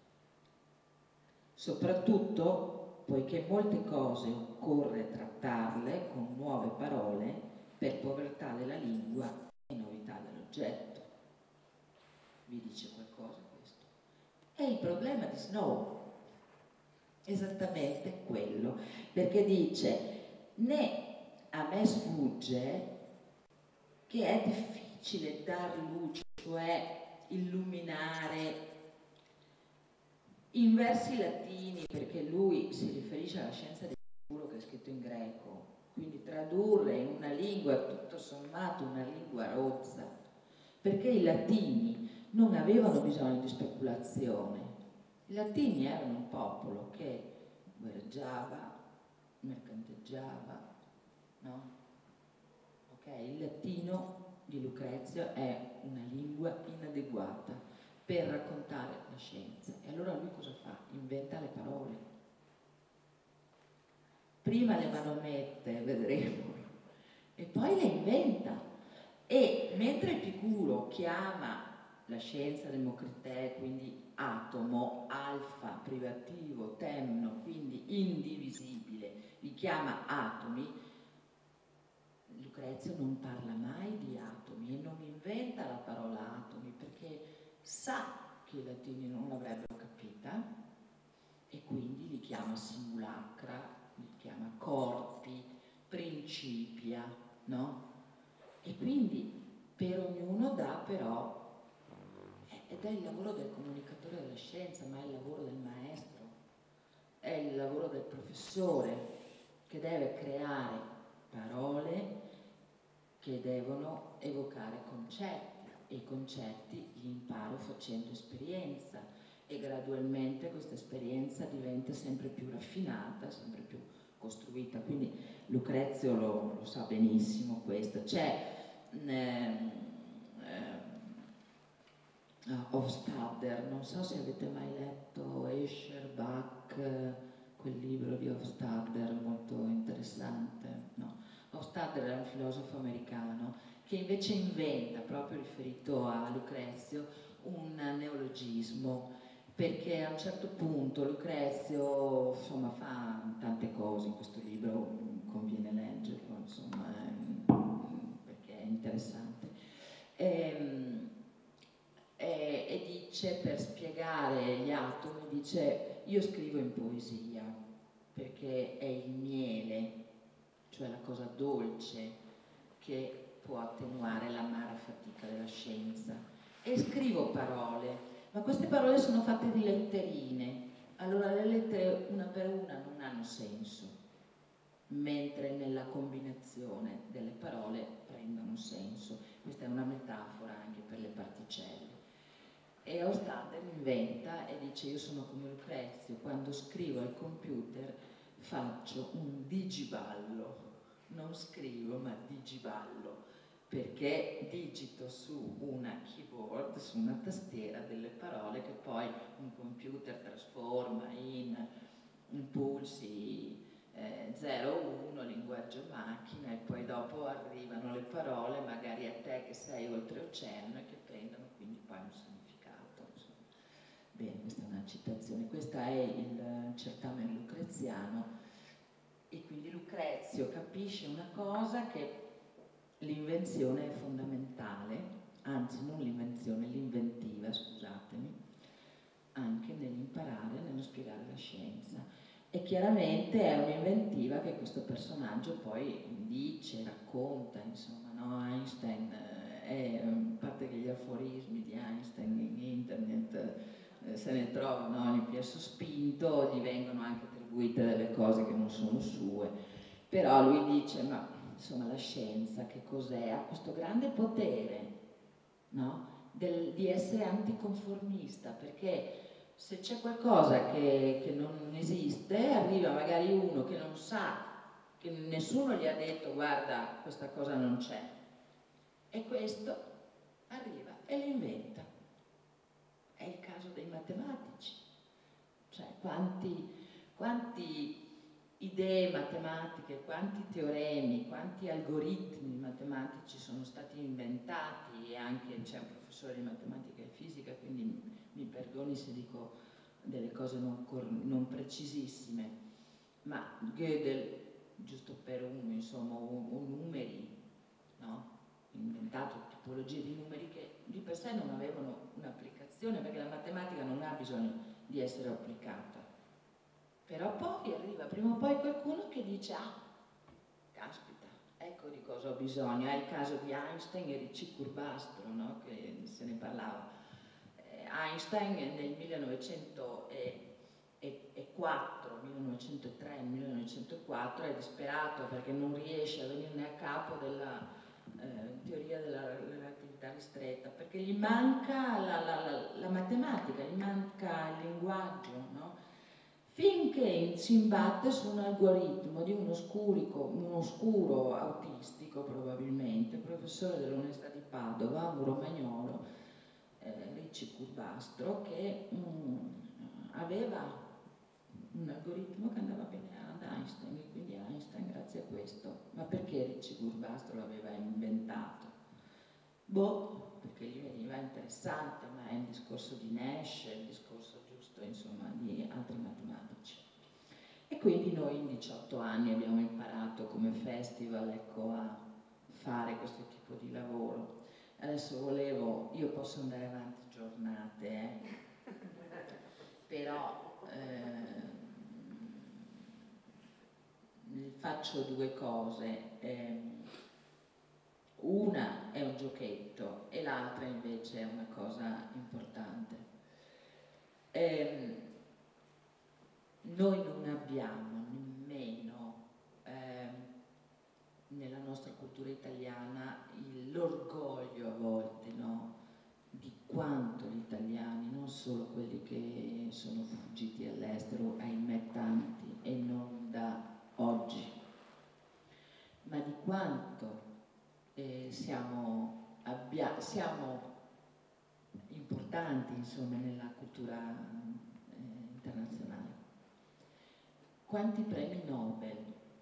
soprattutto poiché molte cose occorre trattarle con nuove parole per povertà della lingua e novità dell'oggetto. Vi dice qualcosa questo? È il problema di Snow, esattamente quello, perché dice né a me sfugge che è difficile dar luce, cioè illuminare in versi latini, perché lui si riferisce alla scienza del sicuro che è scritto in greco, quindi tradurre in una lingua tutto sommato una lingua rozza, perché i latini non avevano bisogno di speculazione. I latini erano un popolo che guerreggiava, mercanteggiava, no? Ok, il latino di Lucrezio è una lingua inadeguata per raccontare la scienza. E allora lui cosa fa? Inventa le parole. Prima le manomette, vedremo, e poi le inventa. E mentre Epicuro chiama la scienza Democritee, quindi atomo, alfa, privativo, temno, quindi indivisibile, li chiama atomi, Lucrezio non parla mai di atomi e non inventa la parola atomi perché sa che i latini non l'avrebbero capita e quindi li chiama simulacra, li chiama corpi, principia, no? E quindi per ognuno dà però, ed è il lavoro del comunicatore della scienza, ma è il lavoro del maestro, è il lavoro del professore che deve creare parole che devono evocare concetti e i concetti li imparo facendo esperienza e gradualmente questa esperienza diventa sempre più raffinata, sempre più costruita. Quindi Lucrezio lo, lo sa benissimo questo. C'è ehm, ehm, Hofstadter, non so se avete mai letto Escher, Bach, quel libro di Hofstadter molto interessante, no? Hofstadter è un filosofo americano che invece inventa, proprio riferito a Lucrezio, un neologismo, perché a un certo punto Lucrezio insomma fa tante cose in questo libro, conviene leggerlo, insomma, perché è interessante. E, e, e dice, per spiegare gli atomi, dice io scrivo in poesia perché è il miele, cioè la cosa dolce che può attenuare l'amara fatica della scienza, e scrivo parole, ma queste parole sono fatte di letterine, allora le lettere una per una non hanno senso, mentre nella combinazione delle parole prendono senso. Questa è una metafora anche per le particelle. E Hofstadter inventa e dice io sono come Lucrezio, quando scrivo al computer faccio un digiballo, non scrivo ma digiballo, perché digito su una keyboard, su una tastiera, delle parole che poi un computer trasforma in impulsi eh, zero uno, linguaggio macchina, e poi dopo arrivano le parole magari a te che sei oltreoceano e che prendono quindi poi un significato. Insomma. Bene, questa è una citazione, questo è il certamen lucreziano, e quindi Lucrezio capisce una cosa, che l'invenzione è fondamentale, anzi non l'invenzione, l'inventiva, scusatemi, anche nell'imparare, nello spiegare la scienza. E chiaramente è un'inventiva che questo personaggio poi dice, racconta, insomma, no? Einstein, eh, è, a parte che gli aforismi di Einstein in internet eh, se ne trovano ogni piè sospinto, gli vengono anche attribuite delle cose che non sono sue, però lui dice, ma insomma la scienza che cos'è? Ha questo grande potere, no? Del, di essere anticonformista, perché se c'è qualcosa che, che non esiste, arriva magari uno che non sa, che nessuno gli ha detto guarda questa cosa non c'è, e questo arriva e l'inventa. È il caso dei matematici, cioè quanti, quanti idee matematiche, quanti teoremi, quanti algoritmi matematici sono stati inventati, e anche c'è un professore di matematica e fisica, quindi mi perdoni se dico delle cose non, non precisissime, ma Gödel, giusto per uno, insomma, o, o numeri, no? Inventato tipologie di numeri che di per sé non avevano un'applicazione, perché la matematica non ha bisogno di essere applicata. Però poi arriva prima o poi qualcuno che dice, ah, caspita, ecco di cosa ho bisogno. È il caso di Einstein e Ricci-Curbastro, no? Che se ne parlava. Eh, Einstein nel millenovecentoquattro, millenovecentotre, millenovecentoquattro è disperato perché non riesce a venirne a capo della eh, teoria della relatività ristretta, perché gli manca la, la, la, la matematica, gli manca il linguaggio, no? Finché si imbatte su un algoritmo di uno, scurico, un oscuro autistico, probabilmente, professore dell'Università di Padova, un romagnolo, eh, Ricci-Curbastro, che mm, aveva un algoritmo che andava bene ad Einstein, e quindi Einstein grazie a questo. Ma perché Ricci-Curbastro l'aveva inventato? Boh, perché gli veniva interessante, ma è il discorso di Nash, è il discorso giusto, insomma, di altri matematici. E quindi noi in diciotto anni abbiamo imparato come festival, ecco, a fare questo tipo di lavoro. Adesso volevo, io posso andare avanti giornate, eh? Però eh, faccio due cose. Eh, Una è un giochetto e l'altra invece è una cosa importante. Eh, noi non abbiamo nemmeno eh, nella nostra cultura italiana l'orgoglio a volte, no, di quanto gli italiani, non solo quelli che sono fuggiti all'estero, ahimè tanti, e non da oggi, ma di quanto Eh, siamo, abbia, siamo importanti, insomma, nella cultura eh, internazionale. Quanti premi Nobel,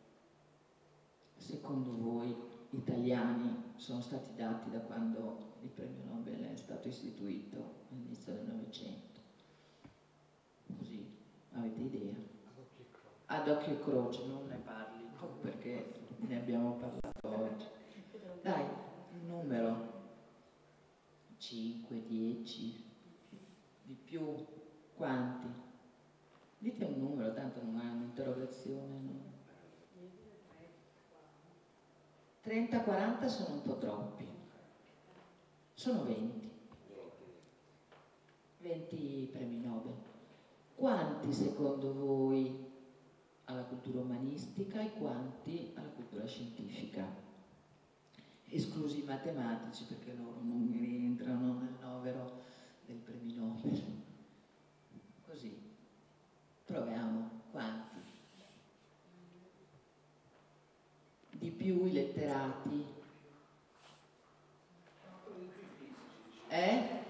secondo voi, italiani, sono stati dati da quando il premio Nobel è stato istituito all'inizio del Novecento? Così, avete idea? Ad occhio e croce, non ne parli tu perché ne abbiamo parlato oggi. Dai, un numero, cinque, dieci, di più, quanti? Dite un numero, tanto non è un'interrogazione, no? trenta quaranta sono un po' troppi, sono venti, venti premi Nobel. Quanti secondo voi alla cultura umanistica e quanti alla cultura scientifica? Esclusi i matematici perché loro non rientrano nel novero del premio Nobel. Così, proviamo, quanti? Di più i letterati. Eh?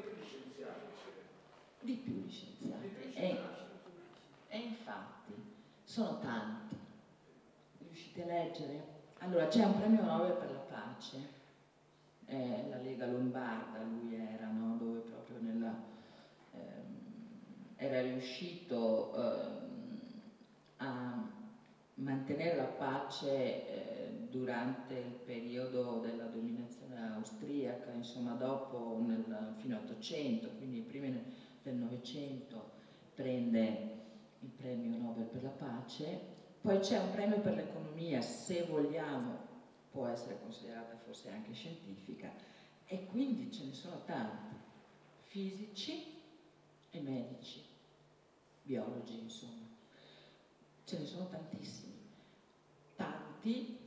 Di più gli scienziati. E, e infatti sono tanti. Riuscite a leggere? Allora, c'è un premio Nobel per la pace, eh, la Lega Lombarda, lui era, no? Dove proprio nella, ehm, era riuscito ehm, a mantenere la pace eh, durante il periodo della dominazione austriaca, insomma dopo nel fine ottocento, quindi i primi del Novecento prende il premio Nobel per la pace. Poi c'è un premio per l'economia, se vogliamo può essere considerata forse anche scientifica, e quindi ce ne sono tanti, fisici e medici, biologi insomma, ce ne sono tantissimi. Tanti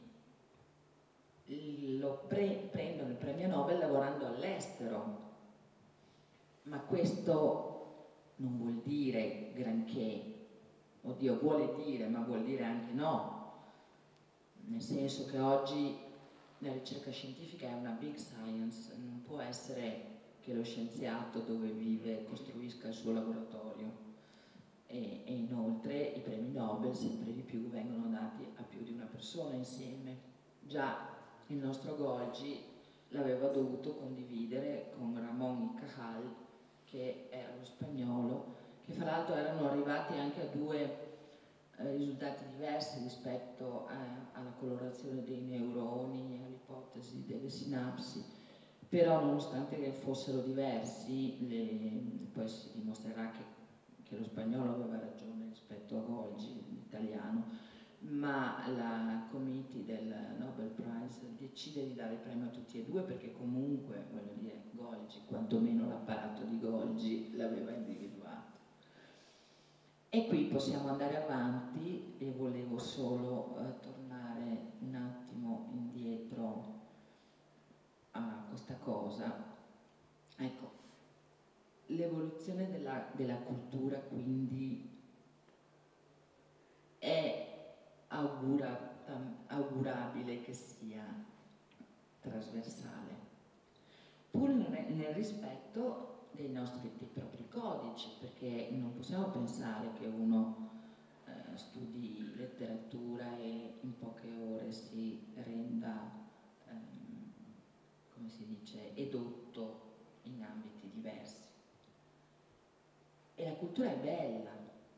lo pre prendono il premio Nobel lavorando all'estero, ma questo non vuol dire granché, oddio vuole dire, ma vuol dire anche no, nel senso che oggi la ricerca scientifica è una big science, non può essere che lo scienziato dove vive costruisca il suo laboratorio. E, e inoltre i premi Nobel sempre di più vengono dati a più di una persona insieme. Già il nostro Golgi l'aveva dovuto condividere con Ramón y Cajal, che era lo spagnolo, che fra l'altro erano arrivati anche a due eh, risultati diversi rispetto a, alla colorazione dei neuroni e all'ipotesi delle sinapsi, però nonostante che fossero diversi, le, poi si dimostrerà che che lo spagnolo aveva ragione rispetto a Golgi, l'italiano, ma la committee del Nobel Prize decide di dare il premio a tutti e due perché comunque, voglio dire, Golgi, quantomeno l'apparato di Golgi l'aveva individuato. E qui possiamo andare avanti e volevo solo eh, tornare un attimo indietro a questa cosa. Ecco, l'evoluzione della, della cultura quindi è augurata, augurabile che sia trasversale, pur nel rispetto dei nostri dei propri codici, perché non possiamo pensare che uno eh, studi letteratura e in poche ore si renda, ehm, come si dice, edotto in ambiti diversi. E la cultura è bella.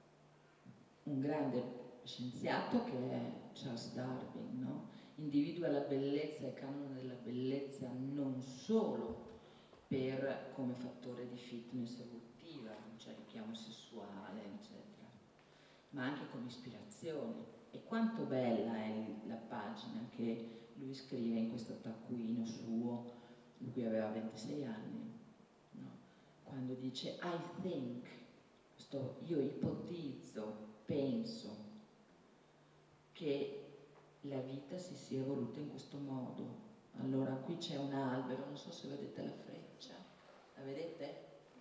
Un grande scienziato che è Charles Darwin, no? Individua la bellezza e il canone della bellezza non solo per, come fattore di fitness evolutiva, cioè richiamo sessuale, eccetera, ma anche come ispirazione. E quanto bella è la pagina che lui scrive in questo taccuino suo, lui aveva ventisei anni, no? Quando dice I think, sto, io ipotizzo, penso che la vita si sia evoluta in questo modo. Allora qui c'è un albero, non so se vedete la freccia, la vedete?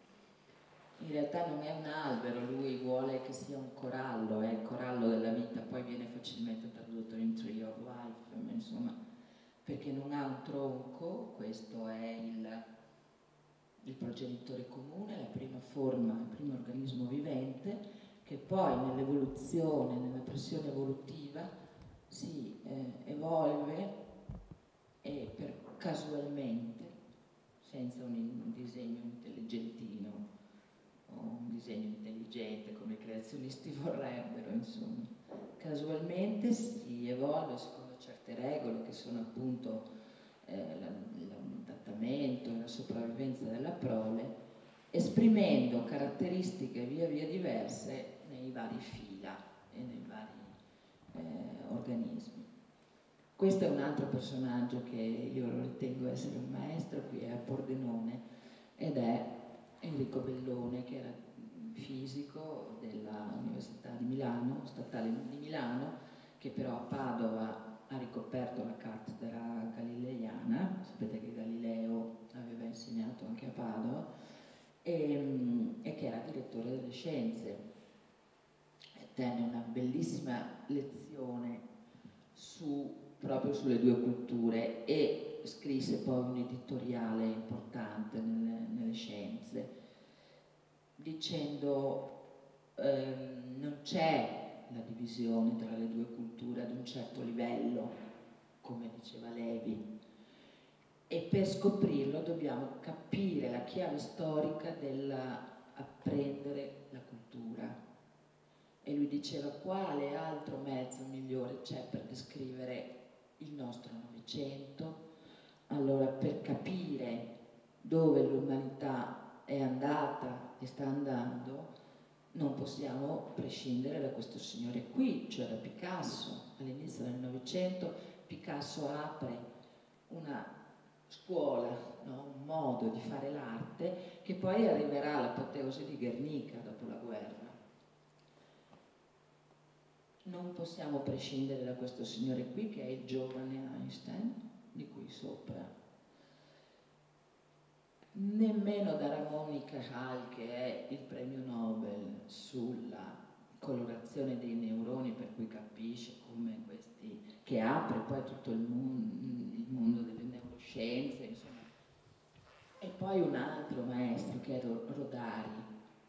In realtà non è un albero, lui vuole che sia un corallo, è il corallo della vita, poi viene facilmente tradotto in Tree of Life, ma insomma, perché non ha un tronco, questo è il, il progenitore comune, la prima forma, il primo organismo vivente, che poi nell'evoluzione, nella pressione evolutiva, si eh, evolve e per, casualmente, senza un, un disegno intelligentino o un disegno intelligente come i creazionisti vorrebbero, insomma, casualmente si evolve secondo certe regole che sono appunto eh, l'adattamento e la sopravvivenza della prole, esprimendo caratteristiche via via diverse nei vari fila e nei vari eh, organismi. Questo è un altro personaggio che io lo ritengo essere un maestro, qui è a Pordenone, ed è Enrico Bellone, che era fisico dell'Università di Milano, statale di Milano, che però a Padova ha ricoperto la cattedra galileiana. Sapete che Galileo aveva insegnato anche a Padova, e, e che era direttore delle scienze. Tenne una bellissima lezione su proprio sulle due culture, e scrisse poi un editoriale importante nelle, nelle scienze, dicendo ehm, non c'è la divisione tra le due culture ad un certo livello, come diceva Levi, e per scoprirlo dobbiamo capire la chiave storica dell'apprendere la cultura. E lui diceva: quale altro mezzo migliore c'è per descrivere il nostro Novecento? Allora, per capire dove l'umanità è andata e sta andando, non possiamo prescindere da questo signore qui, cioè da Picasso. All'inizio del Novecento Picasso apre una scuola, no? Un modo di fare l'arte che poi arriverà all'apoteosi di Guernica dopo la guerra. Non possiamo prescindere da questo signore qui, che è il giovane Einstein, di cui sopra. Nemmeno da Ramón y Cajal, che è il premio Nobel sulla colorazione dei neuroni, per cui capisce come questi, che apre poi tutto il mondo, il mondo delle neuroscienze, insomma. E poi un altro maestro che è Rodari.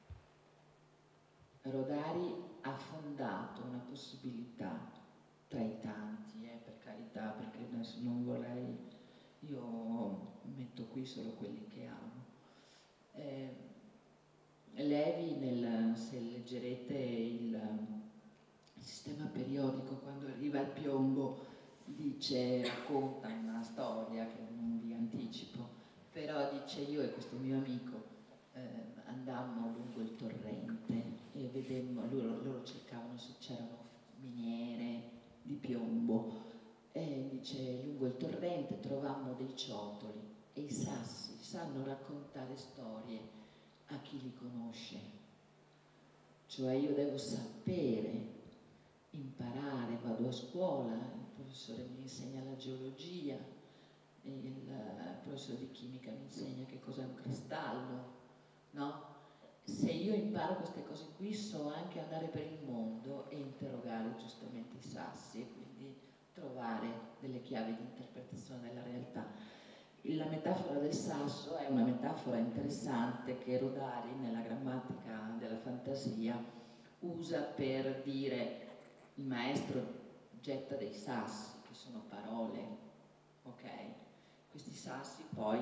Rodari ha fondato una possibilità tra i tanti, eh, per carità, perché adesso non vorrei, io metto qui solo quelli che amo. Eh, Levi, nel, se leggerete il, il sistema periodico, quando arriva il piombo, dice, racconta una storia che non vi anticipo, però dice: io e questo mio amico eh, andammo lungo il torrente e vedemmo, loro, loro cercavano se c'erano miniere di piombo, e dice: lungo il torrente trovammo dei ciotoli e i sassi sanno raccontare storie a chi li conosce. Cioè io devo sapere, imparare, vado a scuola, il professore mi insegna la geologia, il professore di chimica mi insegna che cos'è un cristallo, no? Se io imparo queste cose qui, so anche andare per il mondo e interrogare giustamente i sassi e quindi trovare delle chiavi di interpretazione della realtà. La metafora del sasso è una metafora interessante che Rodari, nella grammatica della fantasia, usa per dire: il maestro getta dei sassi, che sono parole, ok? Questi sassi poi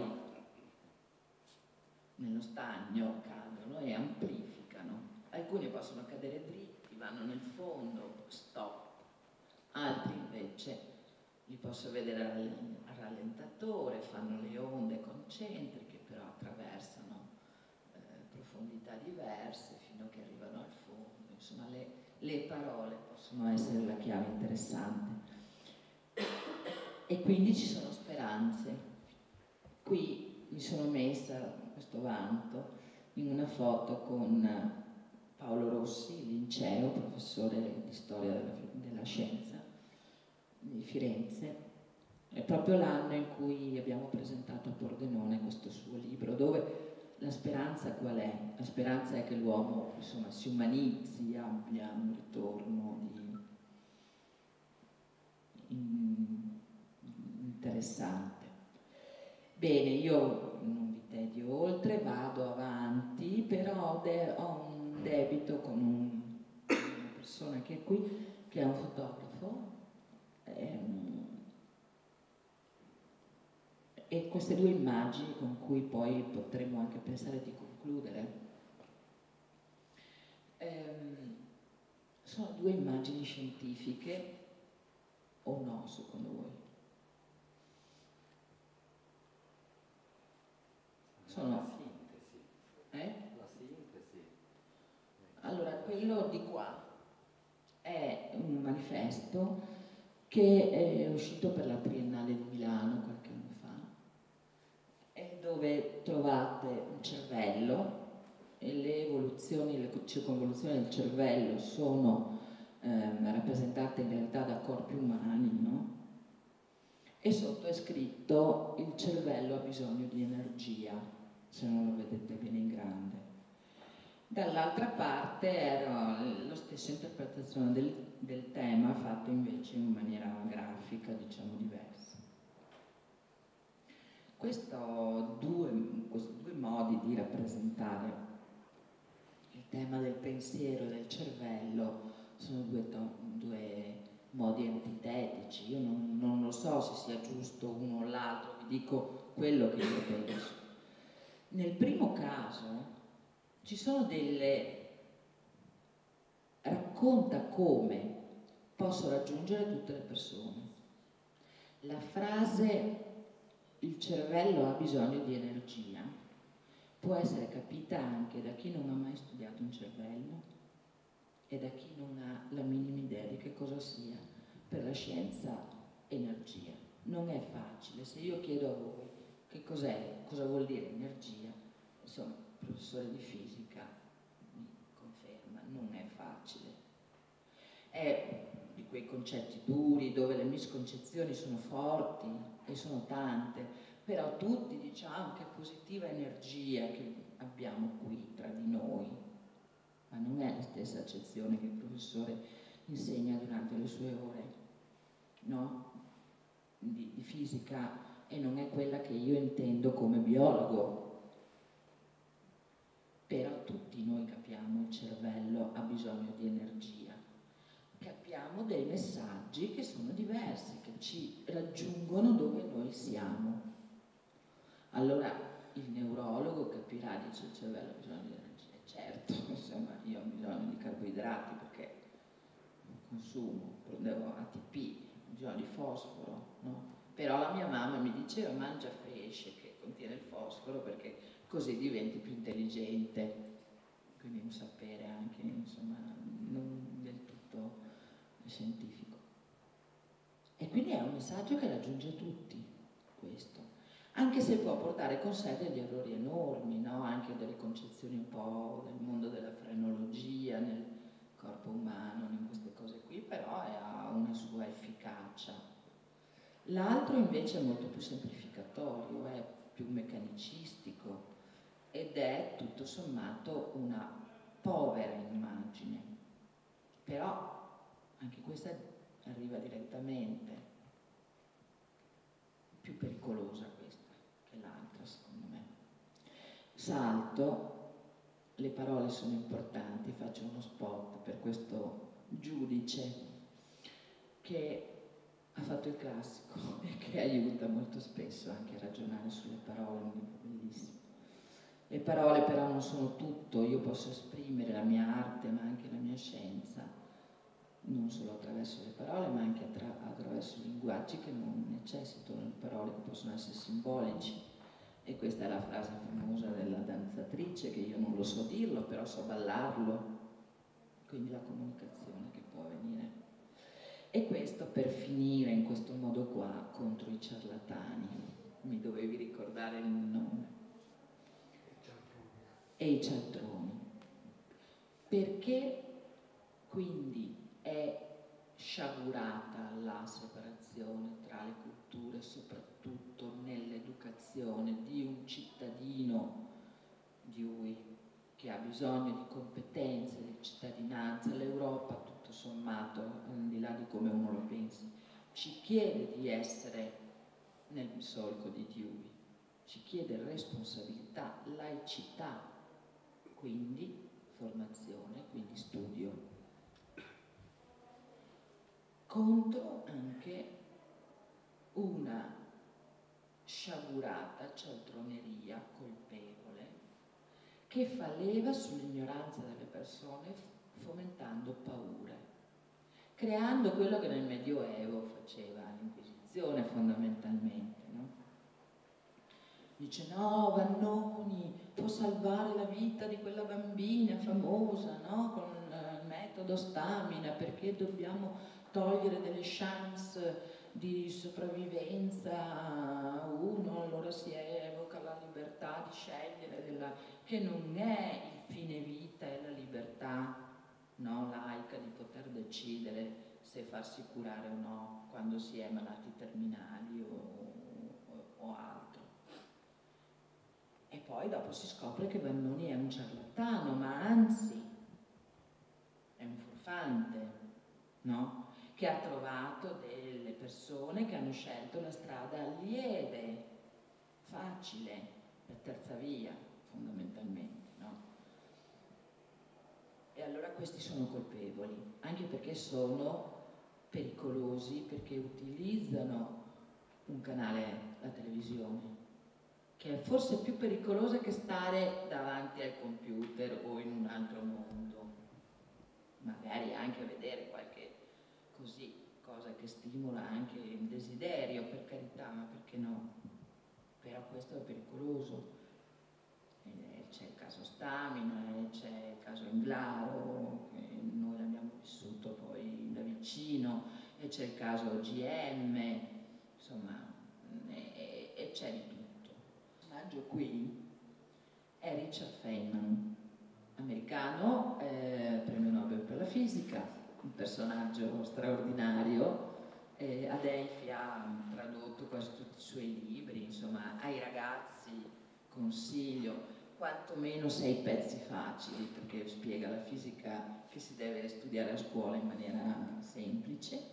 nello stagno cadono e amplificano. Alcuni possono cadere dritti, vanno nel fondo, stop. Altri invece li posso vedere al rallentatore, fanno le onde concentriche, però attraversano eh, profondità diverse fino a che arrivano al fondo. Insomma, le, le parole possono essere la chiave interessante. E quindi ci sono speranze. Qui mi sono messa questo vanto in una foto con Paolo Rossi, Linceo, professore di storia della, della scienza di Firenze. È proprio l'anno in cui abbiamo presentato a Pordenone questo suo libro, dove la speranza qual è? La speranza è che l'uomo, insomma, si umanizzi, abbia un ritorno di, in, interessante. Bene, io non vi tedio oltre, vado avanti, però de- ho un debito con un, una persona che è qui, che è un fotografo, ehm, e queste due immagini con cui poi potremmo anche pensare di concludere, ehm, sono due immagini scientifiche o no, secondo voi? Sono la sintesi. eh? La sintesi. Allora, quello di qua è un manifesto che è uscito per la Triennale di Milano qualche anno fa, e dove trovate un cervello e le evoluzioni, le circonvoluzioni del cervello sono ehm, rappresentate in realtà da corpi umani, no? E sotto è scritto: il cervello ha bisogno di energia, se non lo vedete bene in grande. Dall'altra parte era la stessa interpretazione del del tema fatto invece in maniera grafica, diciamo, diversa. Questo due, questi due modi di rappresentare il tema del pensiero e del cervello sono due, due modi antitetici. Io non, non lo so se sia giusto uno o l'altro, vi dico quello che io penso. Nel primo caso ci sono delle... racconta come posso raggiungere tutte le persone. La frase il cervello ha bisogno di energia può essere capita anche da chi non ha mai studiato un cervello e da chi non ha la minima idea di che cosa sia per la scienza energia. Non è facile. Se io chiedo a voi che cos'è, cosa vuol dire energia, insomma, il professore di fisica mi conferma, non è facile. È di quei concetti duri dove le misconcezioni sono forti e sono tante, però tutti diciamo che positiva energia che abbiamo qui tra di noi, ma non è la stessa accezione che il professore insegna durante le sue ore, no? di, di fisica, e non è quella che io intendo come biologo. Però tutti noi capiamo il cervello ha bisogno di energia, capiamo dei messaggi che sono diversi, che ci raggiungono dove noi siamo. Allora il neurologo capirà, dice il cervello ha bisogno di energia, certo, insomma io ho bisogno di carboidrati perché consumo, prendevo A T P, ho bisogno di fosforo, no? Però la mia mamma mi diceva mangia pesce che contiene il fosforo perché così diventi più intelligente, quindi un sapere anche, insomma, non del tutto scientifico. E quindi è un messaggio che raggiunge tutti, questo, anche se può portare con sé degli errori enormi, no? Anche delle concezioni un po' del mondo della frenologia, nel corpo umano, in queste cose qui, però ha una sua efficacia. L'altro invece è molto più semplificatorio, è più meccanicistico ed è tutto sommato una povera immagine, però anche questa arriva direttamente, più pericolosa questa che l'altra secondo me. Salto, le parole sono importanti, faccio uno spot per questo giudice che ha fatto il classico e che aiuta molto spesso anche a ragionare sulle parole, un libro bellissimo. Le parole però non sono tutto, io posso esprimere la mia arte ma anche la mia scienza, non solo attraverso le parole ma anche attra attraverso linguaggi che non necessitano di parole, che possono essere simbolici. E questa è la frase famosa della danzatrice, che io non lo so dirlo, però so ballarlo, quindi la comunicazione che può avvenire. E questo per finire in questo modo qua contro i ciarlatani. Mi dovevi ricordare il nome. E i cialtroni. Perché quindi è sciagurata la separazione tra le culture, soprattutto nell'educazione di un cittadino di lui che ha bisogno di competenze, di cittadinanza. L'Europa, tutto sommato, al di là di come uno lo pensi, ci chiede di essere nel solco di Dewey, ci chiede responsabilità, laicità, quindi formazione, quindi studio, contro anche una sciagurata cialtroneria colpevole che fa leva sull'ignoranza delle persone fomentando paure, creando quello che nel Medioevo faceva l'Inquisizione fondamentalmente, no? Dice no, Vannoni può salvare la vita di quella bambina famosa, no? Con il metodo stamina, perché dobbiamo togliere delle chance di sopravvivenza a uno, allora si evoca la libertà di scegliere, della, che non è il fine vita, è la libertà, no, laica di poter decidere se farsi curare o no quando si è malati terminali o, o, o altro. E poi dopo si scopre che Vannoni è un ciarlatano, ma anzi è un furfante, no? Che ha trovato delle persone che hanno scelto la strada lieve, facile, la terza via, fondamentalmente, no? E allora questi sono colpevoli, anche perché sono pericolosi, perché utilizzano un canale, la televisione, che è forse più pericolosa che stare davanti al computer o in un altro mondo, magari anche a vedere qualche così cosa che stimola anche il desiderio, per carità, ma perché no? Però questo è pericoloso. Eh, c'è il caso Stamina, eh, c'è il caso Englaro, che noi abbiamo vissuto poi da vicino, e c'è il caso O G M, insomma, e, e c'è di tutto. Il personaggio qui è Richard Feynman, americano, eh, premio Nobel per la fisica, un personaggio straordinario. Eh, Adelphi ha tradotto quasi tutti i suoi libri, insomma, ai ragazzi consiglio quantomeno sei pezzi facili, perché spiega la fisica che si deve studiare a scuola in maniera semplice.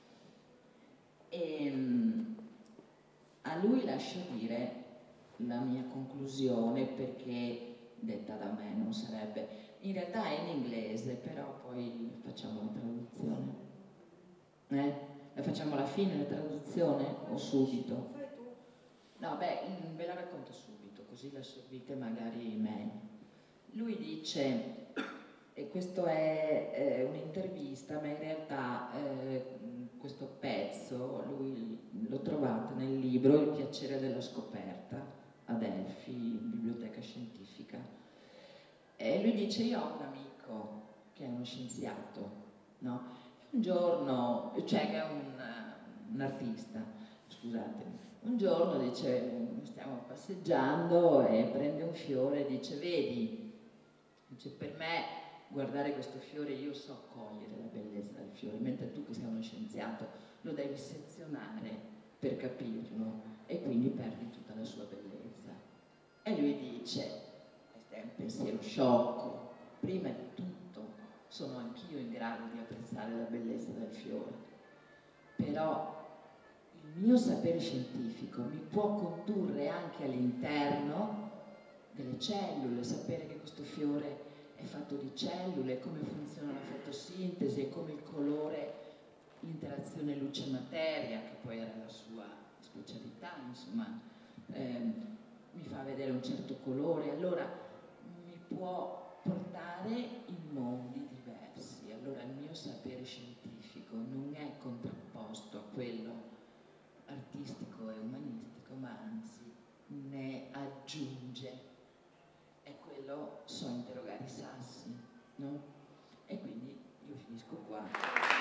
E a lui lascio dire la mia conclusione, perché detta da me non sarebbe, in realtà è in inglese, però poi facciamo la traduzione. Eh? La facciamo alla fine la traduzione o subito? Fai tu. No, beh, ve la racconto subito, così la assorbite magari meglio. Lui dice, e questo è eh, un'intervista, ma in realtà eh, questo pezzo lui l'ho trovato nel libro Il piacere della scoperta, Adelphi, biblioteca scientifica. E lui dice, io ho un amico che è uno scienziato, no? Un giorno, cioè che è un, un artista, scusatemi, un giorno dice, stiamo passeggiando e prende un fiore e dice, vedi, dice, per me guardare questo fiore io so cogliere la bellezza del fiore, mentre tu che sei uno scienziato lo devi sezionare per capirlo e quindi perdi tutta la sua bellezza. E lui dice, questo è un pensiero sciocco, prima di tutto sono anch'io in grado di apprezzare la bellezza del fiore, però il mio sapere scientifico mi può condurre anche all'interno delle cellule, sapere che questo fiore è fatto di cellule, come funziona la fotosintesi e come il colore, l'interazione luce-materia, che poi era la sua specialità, insomma, ehm, mi fa vedere un certo colore, allora mi può portare in mondi diversi. Allora il mio sapere scientifico non è contrapposto a quello artistico e umanistico, ma anzi ne aggiunge. E quello so interrogare i sassi, no? E quindi io finisco qua.